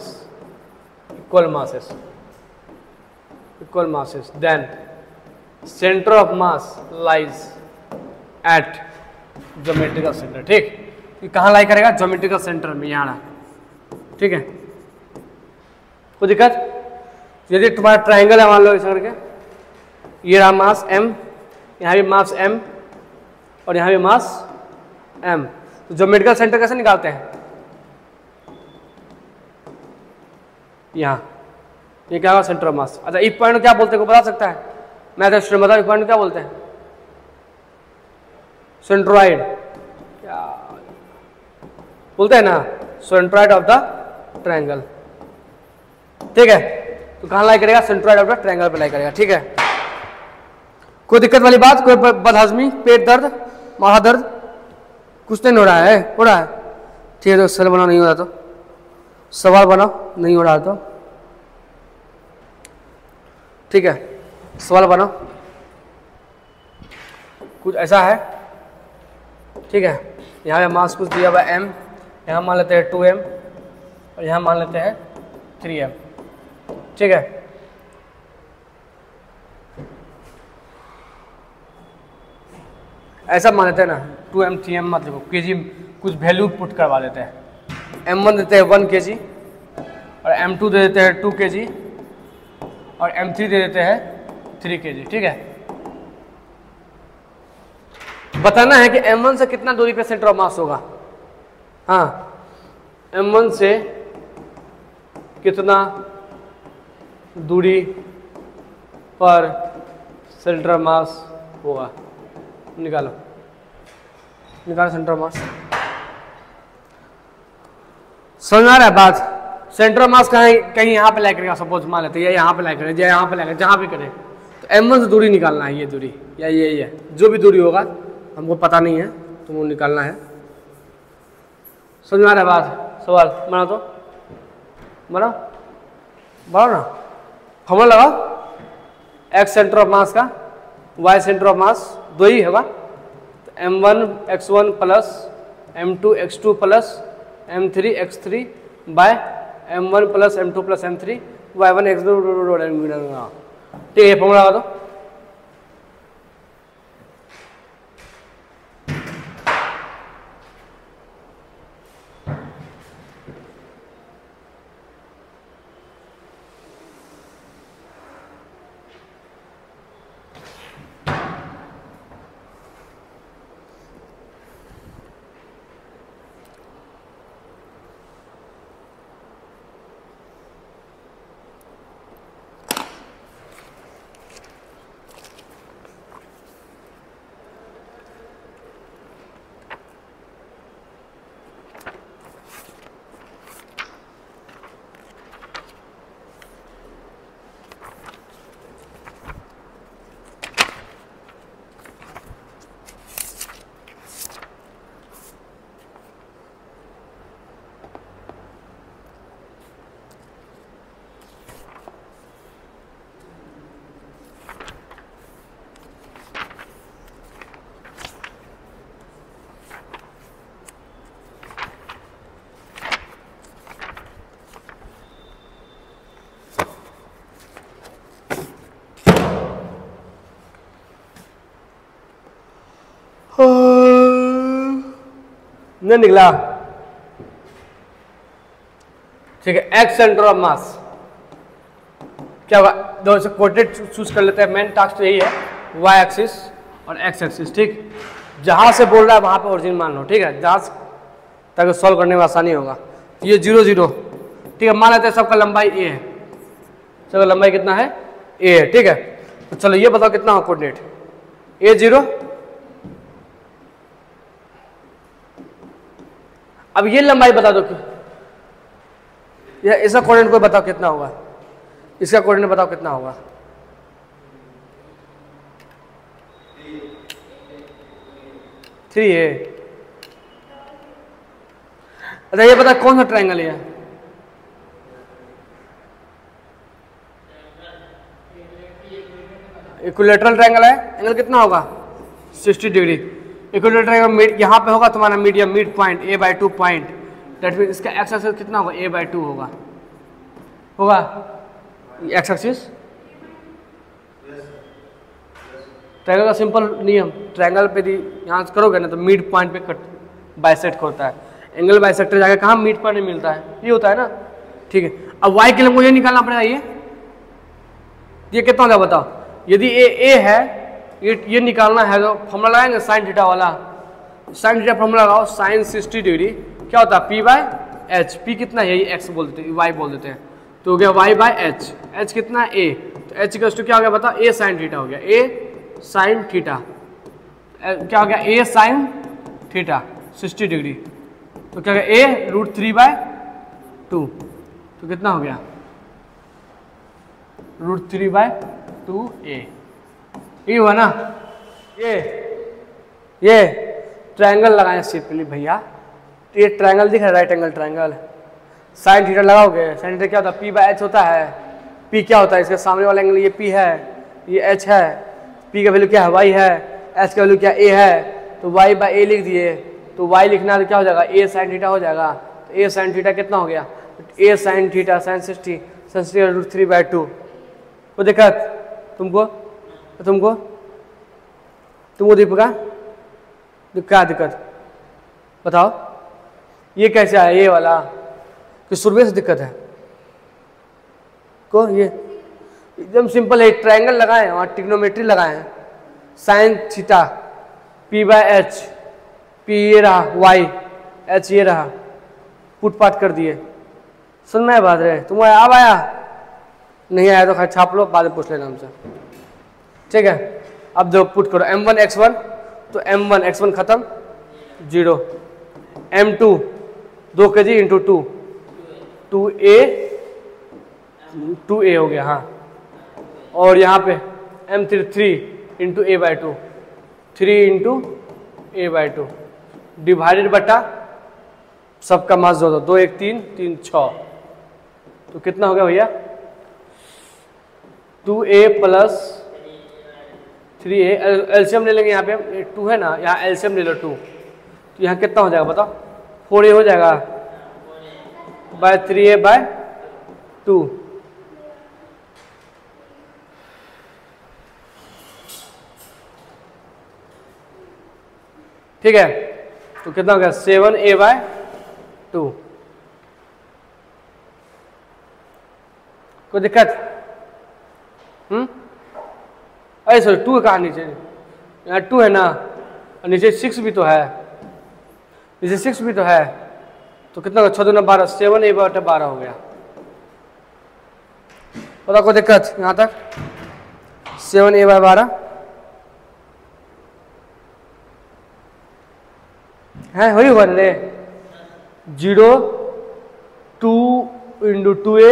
masses, then center of mass lies at geometrical center। ठीक, ये कहाँ लाई करेगा? ज्योमेट्रिकल सेंटर में, यहाँ। ठीक है, कोई दिक्कत? यदि तुम्हारा ट्राइंगल है, मान लो ऐसा करके, ये रहा मास m, यहाँ भी मास m और यहाँ भी मास m, तो ज्योमेट्रिकल सेंटर कैसे निकालते हैं? यहाँ ये क्या होगा? Centre of mass. अच्छा, इस पॉइंट को क्या बोलते हैं? को बता सकता है? मैं तो स्टूडेंट बताओ, इस पॉइंट को क्या बोलते हैं? सेंट्रोइड। क्या बोलते हैं ना? Centroid of the triangle. ठीक है, तो कहाँ लाई करेगा? सेंट्रोइड ऑफ द ट्रायंगल पे लाई करेगा। ठीक है, कोई दिक्कत वाली बात? कोई बदहजमी, पेट दर्द, माथा दर्द? कुछ नहीं हो रहा है? हो रहा है? ठीक है, तो सवाल बनाओ, नहीं हो रहा तो सवाल बनाओ, नहीं हो रहा तो ठीक है, सवाल बनाओ। कुछ ऐसा है, ठीक है, यहाँ पे मास कुछ दिया हुआ m, यहाँ मान लेते हैं 2m और यहाँ मान लेते हैं 3m। ठीक है, ऐसा मान लेते हैं ना, 2m 3m मत लिखो, केजी कुछ वैल्यू पुट करवा देते हैं। m1 देते हैं 1 kg और m2 दे देते हैं 2 kg और m3 दे देते हैं 3 kg। ठीक है, बताना है कि m1 से कितना दूरी पे सेंटर ऑफ मास होगा। हाँ, m1 से कितना दूरी पर सेंटर ऑफ मास होगा? निकालो सेंटर ऑफ मास। समझ आ रहा है बात? सेंटर ऑफ मास कहीं यहाँ पे लाई करेगा, सपोज मान लेते हैं यहाँ पे लाई करें, यहाँ पे लाई करें, जहाँ भी करें, तो m1 से दूरी निकालना है, ये दूरी या ये जो भी दूरी होगा, हमको पता नहीं है, तुमको निकालना है। समझ में आ रहा है बात? सवाल बनाओ, तो बनाओ ना, फॉर्मूला लगाओ। x सेंटर ऑफ मास का, y सेंटर ऑफ मास दो ही होगा, तो m1 x1 plus m2 x2 plus m3 x3 by m1 plus m2 plus m3 y1 x2। ठीक है, फॉर्मूला लगा दो। नहीं निकला? ठीक है, एक्स सेंटर ऑफ मास क्या होगा? दो से कोऑर्डिनेट चूज कर लेते हैं। मेन टास्क तो यही है, वाई एक्सिस और एक्स एक्सिस। ठीक, जहां से बोल रहा है वहां पे ओरिजिन मान लो। ठीक है, जहां ताकि सॉल्व करने में आसानी होगा। ये 0 0, ठीक है, मान लेते हैं सबका लंबाई a है, सबका लंबाई कितना है? a है। ठीक है, तो चलो ये बताओ कितना हो कोऑर्डिनेट, A0। अब ये लंबाई बता दो, इसका कोऑर्डिनेट कोई बताओ कितना होगा, इसका कोऑर्डिनेट बताओ कितना होगा। थ्री है। अच्छा ये बता कौन सा ट्रायंगल है, इक्विलैटरल ट्रायंगल है। एंगल कितना होगा 60 डिग्री। इक्विलैटरल ट्रायंगल यहाँ पे होगा तुम्हारा medium mid point A/2 point, that mean इसका एक्स एक्सिस कितना होगा A/2 होगा एक्स एक्सिस। ट्रायंगल का सिंपल नियम, ट्रायंगल पे यहाँ से करोगे ना तो मिड पॉइंट पे कट बाइसेक्ट होता है, एंगल बाइसेक्टर जाकर कहाँ मिड पॉइंट में मिलता है, ये होता है ना। ठीक है, अब y के लिए मुझे निकालना पड़ेगा, ये कितना होगा बताओ। यदि ए है, ये निकालना है तो फॉर्मूला लगाएंगे साइन थीटा वाला। साइन थीटा फॉर्मूला लगाओ, साइन 60 डिग्री क्या होता है P/H। P कितना है, ये x बोल देते हैं, y बोल देते हैं, तो हो गया y/H। H कितना है a, तो H का क्या हो गया बताओ, a साइन थीटा हो गया, a साइन थीटा क्या हो गया, a साइन थीटा 60 डिग्री, तो क्या हो गया a√3/2, तो कितना हो गया √3/2a। ये हुआ ना। ये ट्रायंगल लगाएं सिंपली भैया, ये ट्रायंगल दिख रहा है, right angle triangle. Sine theta लगाओगे, साइन थीटा क्या होता है P/H होता है। P क्या होता है, इसके सामने वाला एंगल ये P है, ये H है। P का वैल्यू क्या है, y है। H का वैल्यू क्या A है, तो y/a लिख दिए, तो y लिखना तो क्या हो जाएगा a साइन थीटा हो जाएगा। तो a साइन थीटा कितना हो गया, a साइन थीटा साइन 60 √3/2। कोई दिक्कत तुमको दीपिका, क्या दिक्कत बताओ। ये कैसे आया ये वाला, कि शुरू से दिक्कत है को, ये एकदम सिंपल है। ट्रायंगल लगाए और ट्रिग्नोमेट्री लगाए, साइन थीटा P/H, P ये रहा, y H ये रहा, पुट पाट कर दिए। सुन में बात रहे तुम, अब आया नहीं आया तो खैर छाप लो, बाद में पूछ लेना हमसे, ठीक है। अब जो पुट करो M1 x1, तो M1 x1 खत्म 0, M2 2 kg इंटू 2a हो गया, हाँ। और यहाँ पे M3 3 into a/2, 3 into a/2 divided बटा सबका मास 2 2 1 3 3 6, तो कितना हो गया भैया 2a + 3a। एलसीएम ले लेंगे, यहाँ पे 2 है ना, यहाँ एलसीएम ले लो 2, तो यहाँ कितना हो जाएगा बताओ, 4a हो जाएगा /3a/2। ठीक है, तो कितना हो गया 7a/2। कोई दिक्कत? अरे सॉरी 2 कहाँ नीचे, यहाँ 2 है ना, और नीचे 6 भी तो है, नीचे 6 भी तो है, तो कितना होगा 6 दूना 12, 7a/12 हो गया। पता कोई दिक्कत यहाँ तक, 7a/12 है, हो ही हुआ रे 0 2 इंटू 2a,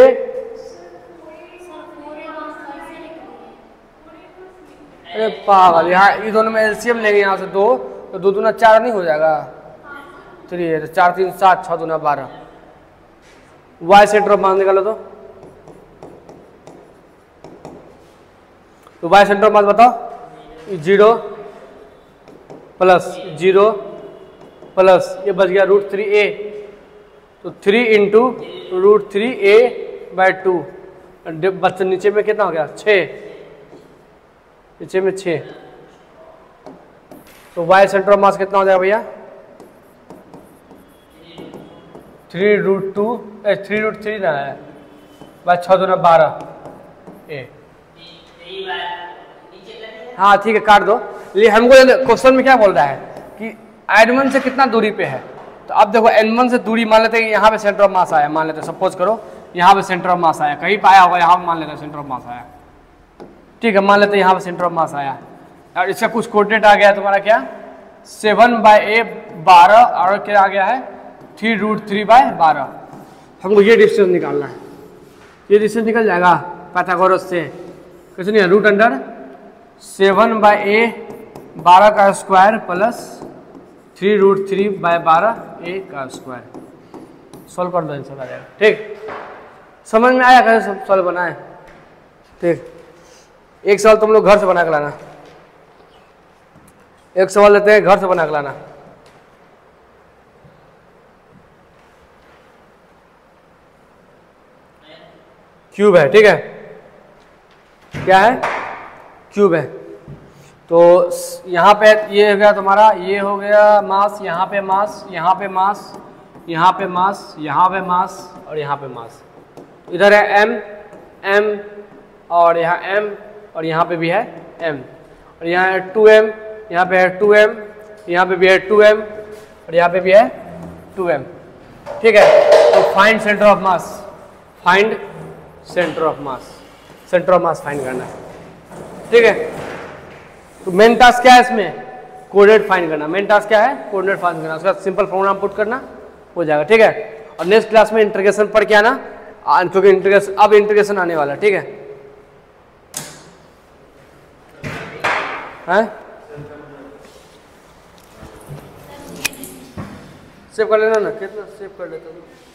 अरे पागल, यहाँ ये दोनों में एलसीएम लेंगे, यहाँ से 2 तो 2 दूना 4 नहीं हो जाएगा, 3 है, तो 4 3 7, 6 दूना 12। y सेंटर ऑफ मास निकालो, तो y सेंटर ऑफ मास बताओ, 0 + 0 प्लस ये बच गया √3a, तो 3 इंटू √3a/2, बच्चे नीचे में कितना हो गया 6, नीचे में 6, तो y सेंटर ऑफ मास कितना हो जाएगा भैया 3√3 ना है, 6 दूना 12 a। हाँ ठीक है, काट दो। लेकिन हमको क्वेश्चन में क्या बोल रहा है कि n1 से कितना दूरी पे है, तो अब देखो n1 से दूरी मान लेते हैं, यहाँ पे सेंटर ऑफ मास आया, मान लेते हैं सपोज करो यहाँ पे सेंटर ऑफ मास आया, कहीं पे आया होगा, यहाँ पे मान लेते हैं सेंटर ऑफ मास आया, ठीक है, मान लेते हैं यहाँ पर सेंटर ऑफ मास आया और इसका कुछ कोऑर्डिनेट आ गया तुम्हारा क्या 7/a 12 और क्या आ गया है 3√3/12। हमको ये डिस्टेंस निकालना है, ये डिस्टेंस निकल जाएगा पाइथागोरस से, कैसे नहीं, रूट अंडर 7/a 12 का स्क्वायर प्लस 3√3/12 a का स्क्वायर। सॉल्व कर दो, आंसर आ जाएगा। ठीक, समझ में आया कैसे सॉल्व बनाए? ठीक, एक सवाल तुम लोग घर से बना के लाना, एक सवाल लेते हैं घर से बना के लाना। क्यूब है, ठीक है, क्या है, क्यूब है। तो यहाँ पे ये हो गया तुम्हारा, ये हो गया मास, यहाँ पे मास, यहाँ पे मास, यहाँ पे मास, यहाँ पे मास और यहाँ पे मास। इधर है m m और यहाँ m और यहाँ पे भी है m और यहाँ है 2m, यहाँ पे है 2m, यहाँ पे भी है 2m और यहाँ पे भी है 2m। ठीक है, तो find centre of mass, find centre of mass, centre of mass find करना है। ठीक है, तो मेन टास्क क्या है इसमें, कोऑर्डिनेट फाइंड करना। मेन टास्क क्या है, कोऑर्डिनेट फाइंड करना, उसका सिंपल फॉर्मूला पुट करना हो जाएगा। ठीक है, और नेक्स्ट क्लास में इंटीग्रेशन पढ़ के आना, क्योंकि इंटीग्रेशन अब इंटीग्रेशन आने वाला है। ठीक है, सेव कर लेना ना, कितना सेव कर लेता हूँ।